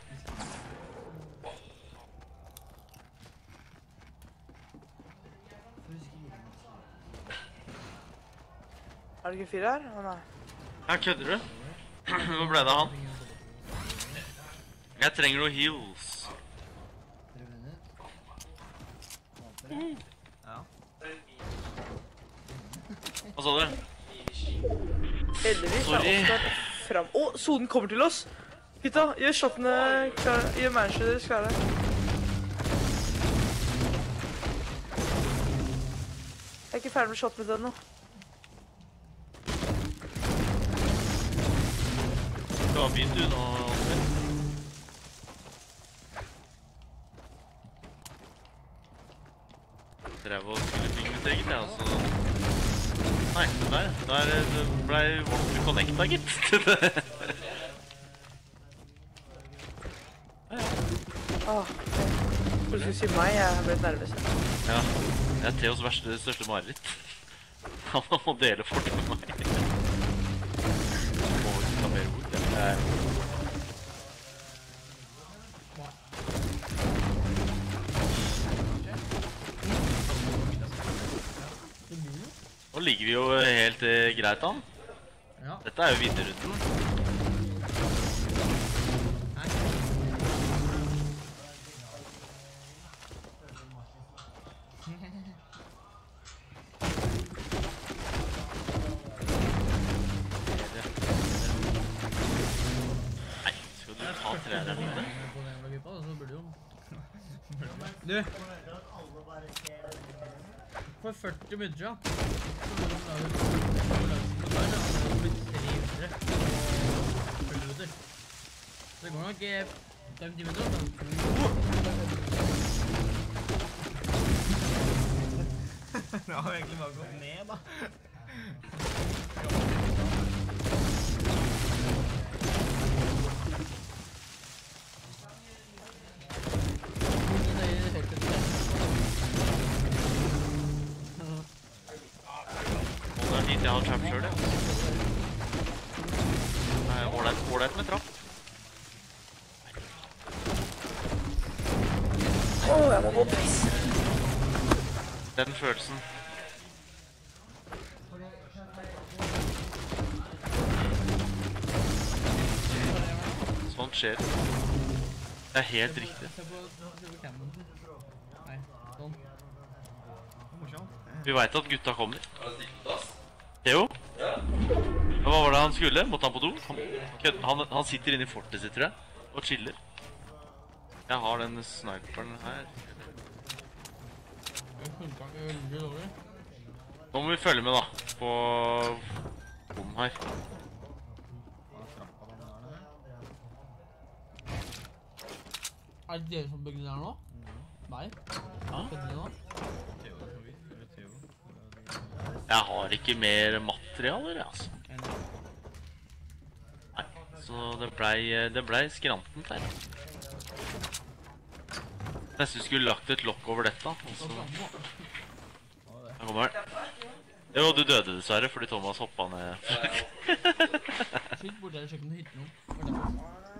Er det ikke fire her? Å nei. Ja, kødder du? Hvor ble det av han? Jeg trenger noen heals. Ja. Hva sa du? Heldigvis er Sorry. Oskar fram. Å, sonen kommer til oss! Gutta, gjør shottene klare. Gjør manager deres klare. Jeg er ikke ferdig med shottene til ennå. Det var fint du nå, Oskar. Drev og skulle bygge mitt eget, jeg, altså. Nei, der, der det ble ordentlig connecta, gitt. Åh, du skulle si meg, jeg ble nervøs. Ja, det er Theos verste, største mareritt. Han må dele fort med meg. Må ikke ta mer ord. Det er... Nå ligger vi jo helt eh, greit an. Ja. Dette er jo vinnerrunden. Nei, skal du ta treeren mine? Du! For førti minutter siden, så burde de lage balansen der, og det har blitt tre hundre på førti minutter. Så det går nok fem timer til, Det har jo egentlig bare gått ned, da. Og det er dit jeg har trap selv, ja. Det er ålreit, ålreit med trapp. Åh, jeg må gå piss. Den følelsen. Sånt skjer. Det er helt riktig. Se på cammen. Nei, sånn. Vi vet at gutta kommer. Theo? Hva var det han skulle? Måtte han på do? Han, han, han sitter inne i fortet sitt, tror jeg, og chiller. Jeg har den sniperen her. Nå må vi følge med da, på bonden her. Er det dere som bygger der nå? Nei. Ja. Kødder nå? Jeg har ikke mer materialer, altså. Nei, så det ble, det ble skrantent her. Nesten skulle lagt et lokk over dette, og så... Her kommer den. Jo, du døde dessverre, fordi Thomas hoppet ned. Skyt bort der og sjekk om det hytter noen.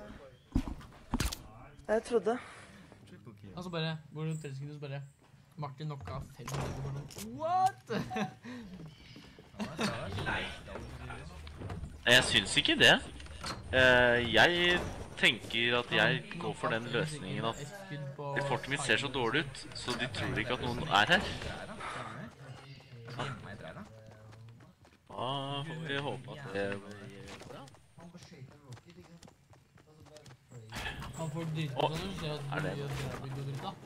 Jeg trodde. Og så bare, går du til sekunder, så bare... Martin nokka fem minutter for noen. What? Jeg synes ikke det. Eh, Jeg tenker at jeg går for den løsningen at det fortet mitt ser så dårlig ut, så de tror ikke at noen er her. Ja. Da får vi håpe at det blir bra. Han får dritt på sånn, så jeg er det? gjør det bygd og dritt da.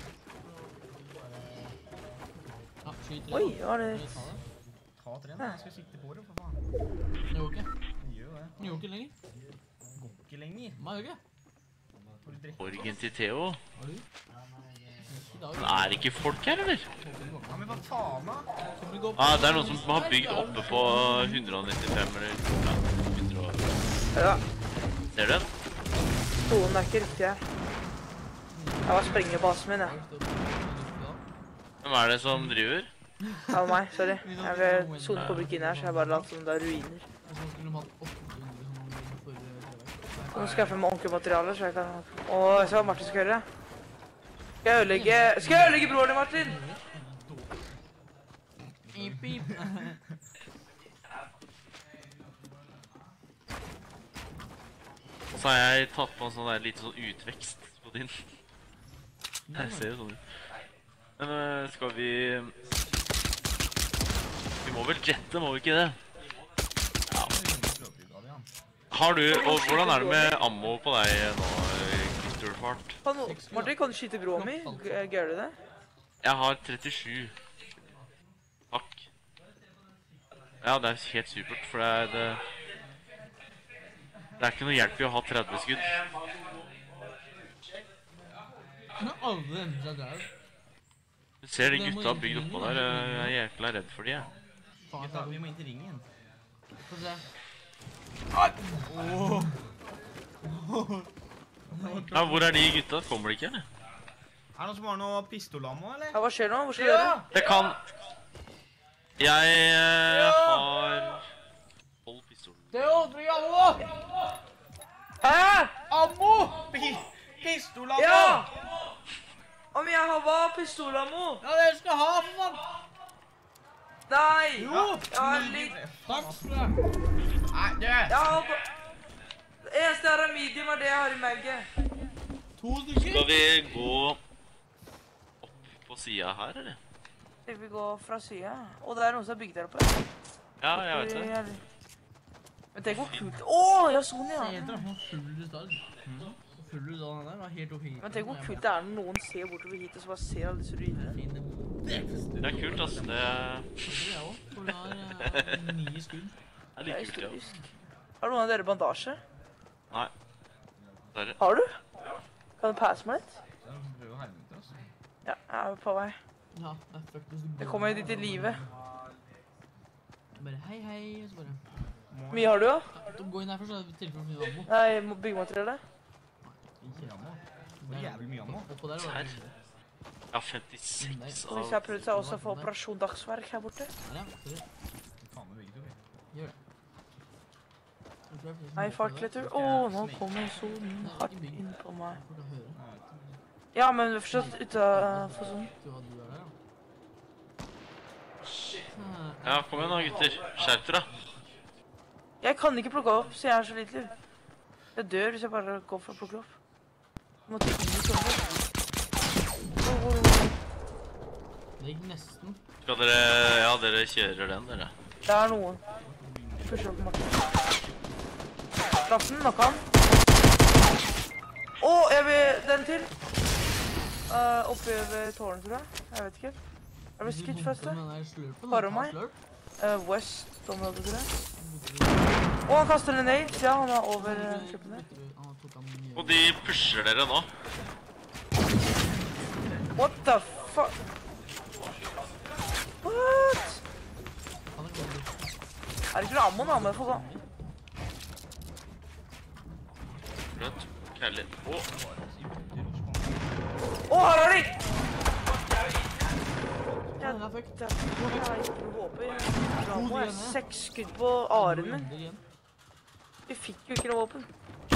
Ja, skyt. Oi, var det... Ta tre, da. Jeg skal sikte på det, for faen. Det går ikke. Gjør det. Det går ikke lenger. Går ikke lenger. Nei, det går ikke. Borgen til Theo. Har du? Ikke i dag. Men er det ikke folk her, eller? Ja, men hva faen, da? Så blir det opp. Ah, det er noen som har bygd oppe på hundre og nittifem, eller ja, hundre og... Ja, Ser du den? sonen er ikke riktig her. Jeg var sprenge basen min, jeg. Hvem er det som driver? Ja, meg, sorry. Jeg ble sonet på blikk inn her, så jeg bare latt som det er ruiner. Så skulle de hatt åtte hundre sånn forrige. Nå skal jeg få meg ordentlig materialer, så jeg kan... Åh, jeg ser hva Martin skal gjøre. Skal jeg ødelegge... Skal jeg ødelegge broren din, Martin? Pip, pip. Og så har jeg tatt på en sånn der lite sånn utvekst på din. Jeg ser jo sånn ut. Men øh, skal vi... Vi må vel jette, må vi ikke det? Ja. Har du... Og hvordan er det med ammo på deg nå, Gitterfart? Kan du- Martin, kan du skyte broren min? G- Gjør du det? Jeg har trettisju. Takk. Ja, det er helt supert, for det er... Det, det er ikke noe hjelp i å ha tretti skudd. Men alle endte seg der. Du ser de gutta bygd oppå der, jeg er jækla redd for de, jeg. Gutta, vi må inn til ringen. Få se. Ja, hvor er de gutta? Kommer de ikke, eller? Er det noen som har noe pistolammo, eller? Ja, hva skjer nå? Hva skal du gjøre? Det kan... Jeg eh, har... tolv pistoler. Det er aldri ammo! Hæ? Ammo! Pi- Pistolammo! Ja! Om jeg har hva? Pistolammo? Ja, dere skal ha, for faen! Nei! Jo! Jeg har litt... Takk skal du ha. Nei, du! Jeg har ba... Det eneste jeg har av medium er det jeg har i magget. To stykker. Skal vi gå opp på siden her, eller? Jeg vil gå fra siden. Og det er noen som har bygd der oppe. Ja, jeg vet det. Men tenk hvor kult. Åh, ja, sånn, ja. Se etter da, han full i stad. Full i stad, den var helt ok. Men tenk hvor kult det er når noen ser bortover hit og så bare ser alle disse ruinene. Det er kult, altså. Det er, Det er jeg også, for det er eh, ni skudd. det er Det er like kult, ja. historisk. Har noen av dere bandasje? Nei. Der. Har du? Kan du passe meg litt? Prøv å helvete, altså. Ja, jeg er på vei. Ja, det er faktisk... Jeg kommer dit i live. Bare hei, hei, og så bare... Hvor mye har du da? Du gå inn her først, så er det tilfelle mye ammo. Nei, må- byggemateriale. Ikke ammo. Det var jævlig mye ammo. Oppå der var Her. det... Ja, femtiseks Og hvis av... jeg prøvde seg også å få operasjon dagsverk her borte. Der, ja. Sorry. Faen med begge to, vi. Gjør det. Jeg tror jeg får Nei, sånn fartletur. oppå Åh, nå kommer solen hardt inn på meg. der. Får du høre? Ja, men vi er fortsatt utenfor solen. Du hva du er der, da. Ja, kom igjen da, gutter. Skjerp dere. Jeg kan ikke plukke opp, så jeg er så lite liv. Jeg dør hvis jeg bare går for å plukke opp. Jeg må trykke inn i solen. Åh, åh, åh. Det gikk nesten. Skal dere... Ja, dere kjører den, dere. Det er noen. Pusher opp Martin. Traff den, nok han. Åh, jeg vil den til. Uh, oppe ved tårnet, tror jeg. Jeg vet ikke. Jeg ble skutt først, da. Bare meg. Uh, West-området, tror jeg. Åh, han kaster en nade. Ja, han er over uh, klippen der. Og de pusher dere nå. What the fuck? What? Er det ikke noe ammo da, men for faen? Rødt. Kærlig. Åh. Åh, her er de! Ja, den er fuck. Det er jeg har ikke noe våpen. Da må jeg seks skudd på aren min. Vi fikk jo ikke noe våpen.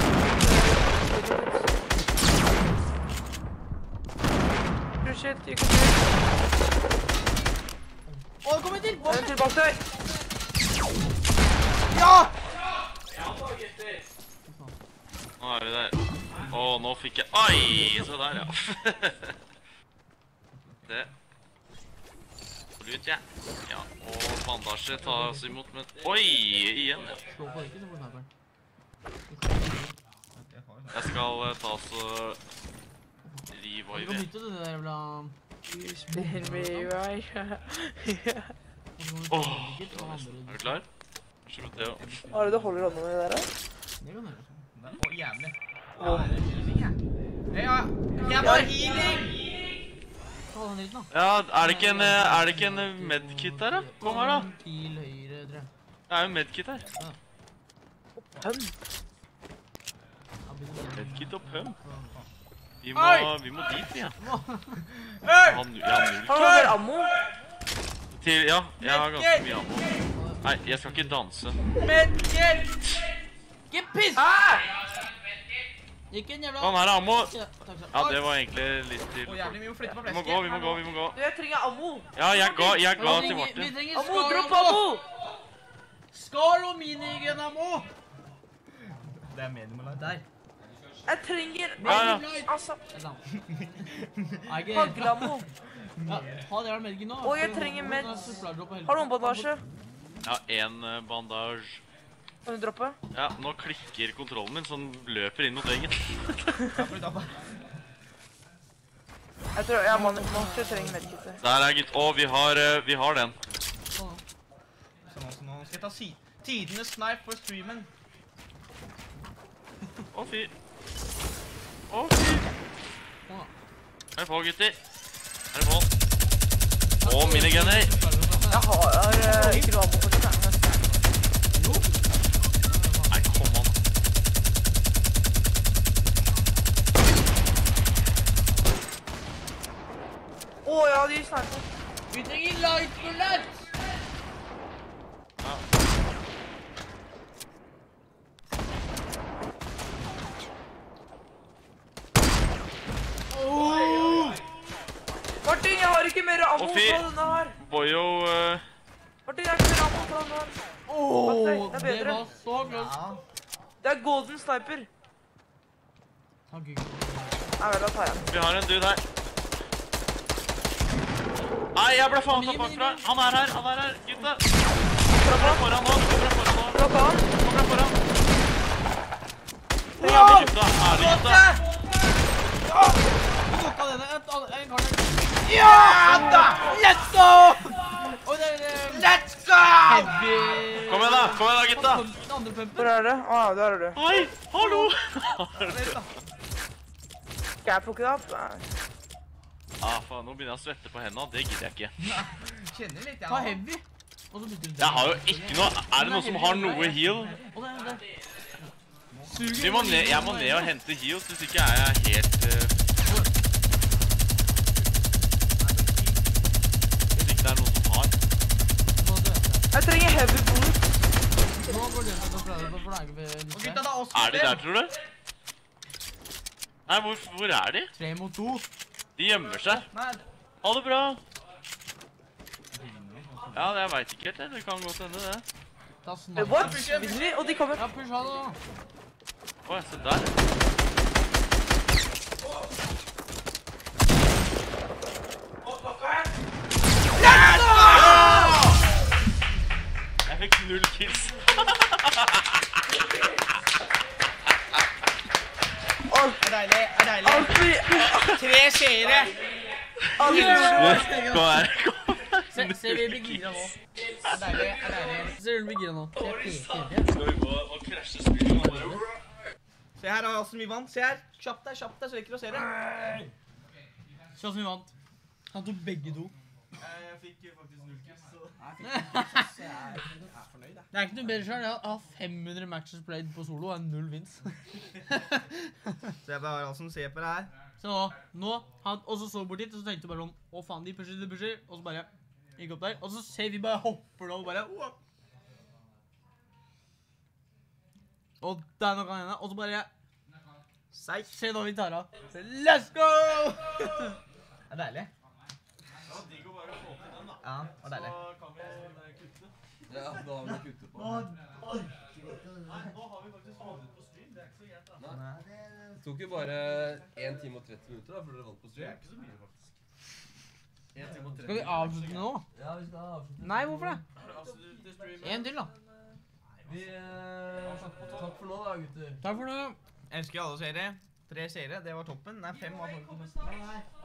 Bullshit, you can do it. Åh, kom inn til! Er den tilbake til deg? Nå er vi der. Åh, nå fikk jeg... Oi, så der, ja. Det. Får ut, ja. Ja, og bandasje tas imot, men... Oi, igjen, ja. Slå på ikke, så får sniperen. Jeg skal eh, ta så... Du kan Revive. bytte det der, jævla... You spin me right. Åh, er du klar? Skjønner du det, ja. Hva er det du holder hånda med der, da? Det kan gjøre. Å, jævlig. Åh. Healing, jeg. Ja, jeg var healing! Ta den dritten, da. Ja, er det ikke en, eh, er det ikke en eh, medkit der, da? Kom her, da. Til høyre, tror jeg. Det er jo en medkit her. Pump. Ja, begynner å- Medkit og pump. Vi må, Oi! vi må dit, vi, ja. Hey! Han, ja, null. Har du mer ammo? Til, ja, jeg har ganske mye ammo. Nei, jeg skal ikke danse. Medkjell! Ikke piss! Ikke en jævla... Sånn, her er ammo. Ja, takk skal du ha. Ja, det var egentlig litt til... Å, jævlig, vi må flytte på Vi må flesket. gå, vi må gå, vi må gå. Du, jeg trenger ammo. Ja, jeg ga, jeg ga Vi til trenger- Martin. Vi trenger Ammo, skål dropp ammo! ammo! Skål og minigun ammo! Det er medium eller? Der. Jeg trenger... Ja, ja. Altså, Det er sant. haglammo. Ja, ta det her medigun nå. Og jeg trenger meds. Har du noen bandasje? Ja, en eh, bandage. Kan du droppe? Ja, nå klikker kontrollen min, så den løper inn mot veggen. Jeg tror jeg må nok trenger medkittet. Der er gitt. Å, vi har, eh, vi har den. Sånn, sånn, nå skal jeg ta si tidenes snipe for streamen. Å, fy. Å, fy. Sånn da. Er det på, gutter? Er det på? Å, minigunner. Jeg har uh, ikke noe ammo for det. Nei, kom an. Å ja, de sniper. Vi trenger light bullet! Ja. Oh! Martin, jeg har ikke mer ammo Å, på fy. denne her. Boyo... eh, Martin, jeg har ikke mer ammo på denne her. Åh, det er det bedre. var så close. Det er golden sniper. Takk, Gud. Nei vel, da tar jeg den. Vi har en dude her. Nei, jeg ble faen tatt bakfra. Han er her, han er her, gutta. Kom fra foran nå, kom fra foran nå. Dropp han. Kom fra foran. Trenger ammo. Gutta, er det gutta? Du tok av denne. En, en kar der. Ja da! Let's go! Og det er... eh, Let's go! Heavy... Kom igjen da, kom igjen da, gutta. Den andre pumpen. Hvor er det? Å, ah, der er du. Hei, hallo. Skal jeg plukke det opp? Nei. Ah, faen, nå begynner jeg å svette på hendene, det gidder jeg ikke. Kjenner litt, Ta heavy. Og så bytter du den. Jeg har jo ikke noe, er det noen som har noe heal? Og det er der. Vi må ned, jeg må ned og hente heals, hvis ikke er jeg helt... Uh... Hvis ikke det er noen som har. Nå døde jeg. Jeg trenger heavy bullets. Nå går det for det for det er ikke ved Og gutta, da oss Er de der, tror du? Nei, hvor, hvor er de? Tre mot to. De gjemmer seg. Nei, Ha det bra. Ja, det jeg vet ikke helt, det. Det kan godt hende det. Ta Eh, sniper. What? Vinner vi? Og de kommer. Ja, push ha det da. Åh, se der. Jeg fikk null kills. er deilig, er deilig. Alltid. Tre seere. Alltid. Kom her, kom her. Se, se vi blir gira nå. Er deilig, er deilig. Ser du vi blir gira nå? Jeg peker hele tiden. Skal vi gå og krasje spillet? Se her har Åsen vi vant. Se her. Kjapp deg, kjapp deg, så rekker du å se det. Se hvordan vi vant. Han tok begge to. Jeg fikk faktisk null kills, så... Det er ikke noe bedre selv. Jeg har fem hundre matches played på solo og null wins. Se på Åsen, se på det her. Så nå, nå, han også så bort dit, og så tenkte jeg bare sånn, å faen, de pusher, de pusher, og så bare gikk opp der, og så ser vi bare hopper nå, og bare, wow. Og der nok han ene, og så bare, Seig. se nå vi tar av. Let's go! Det er deilig. Ja, det var deilig. Ja, da har vi kuttet på. Nei, det Det tok jo bare en time og tretti minutter da, før dere vant på stream. Det er ikke så mye, faktisk. Skal vi avslutte nå? Ja, vi skal avslutte. Nei, hvorfor det? En til da. Vi, eh, takk for nå da, gutter. Takk for nå. Jeg ønsker alle seere. Tre seere, det var toppen. Nei, fem var faktisk.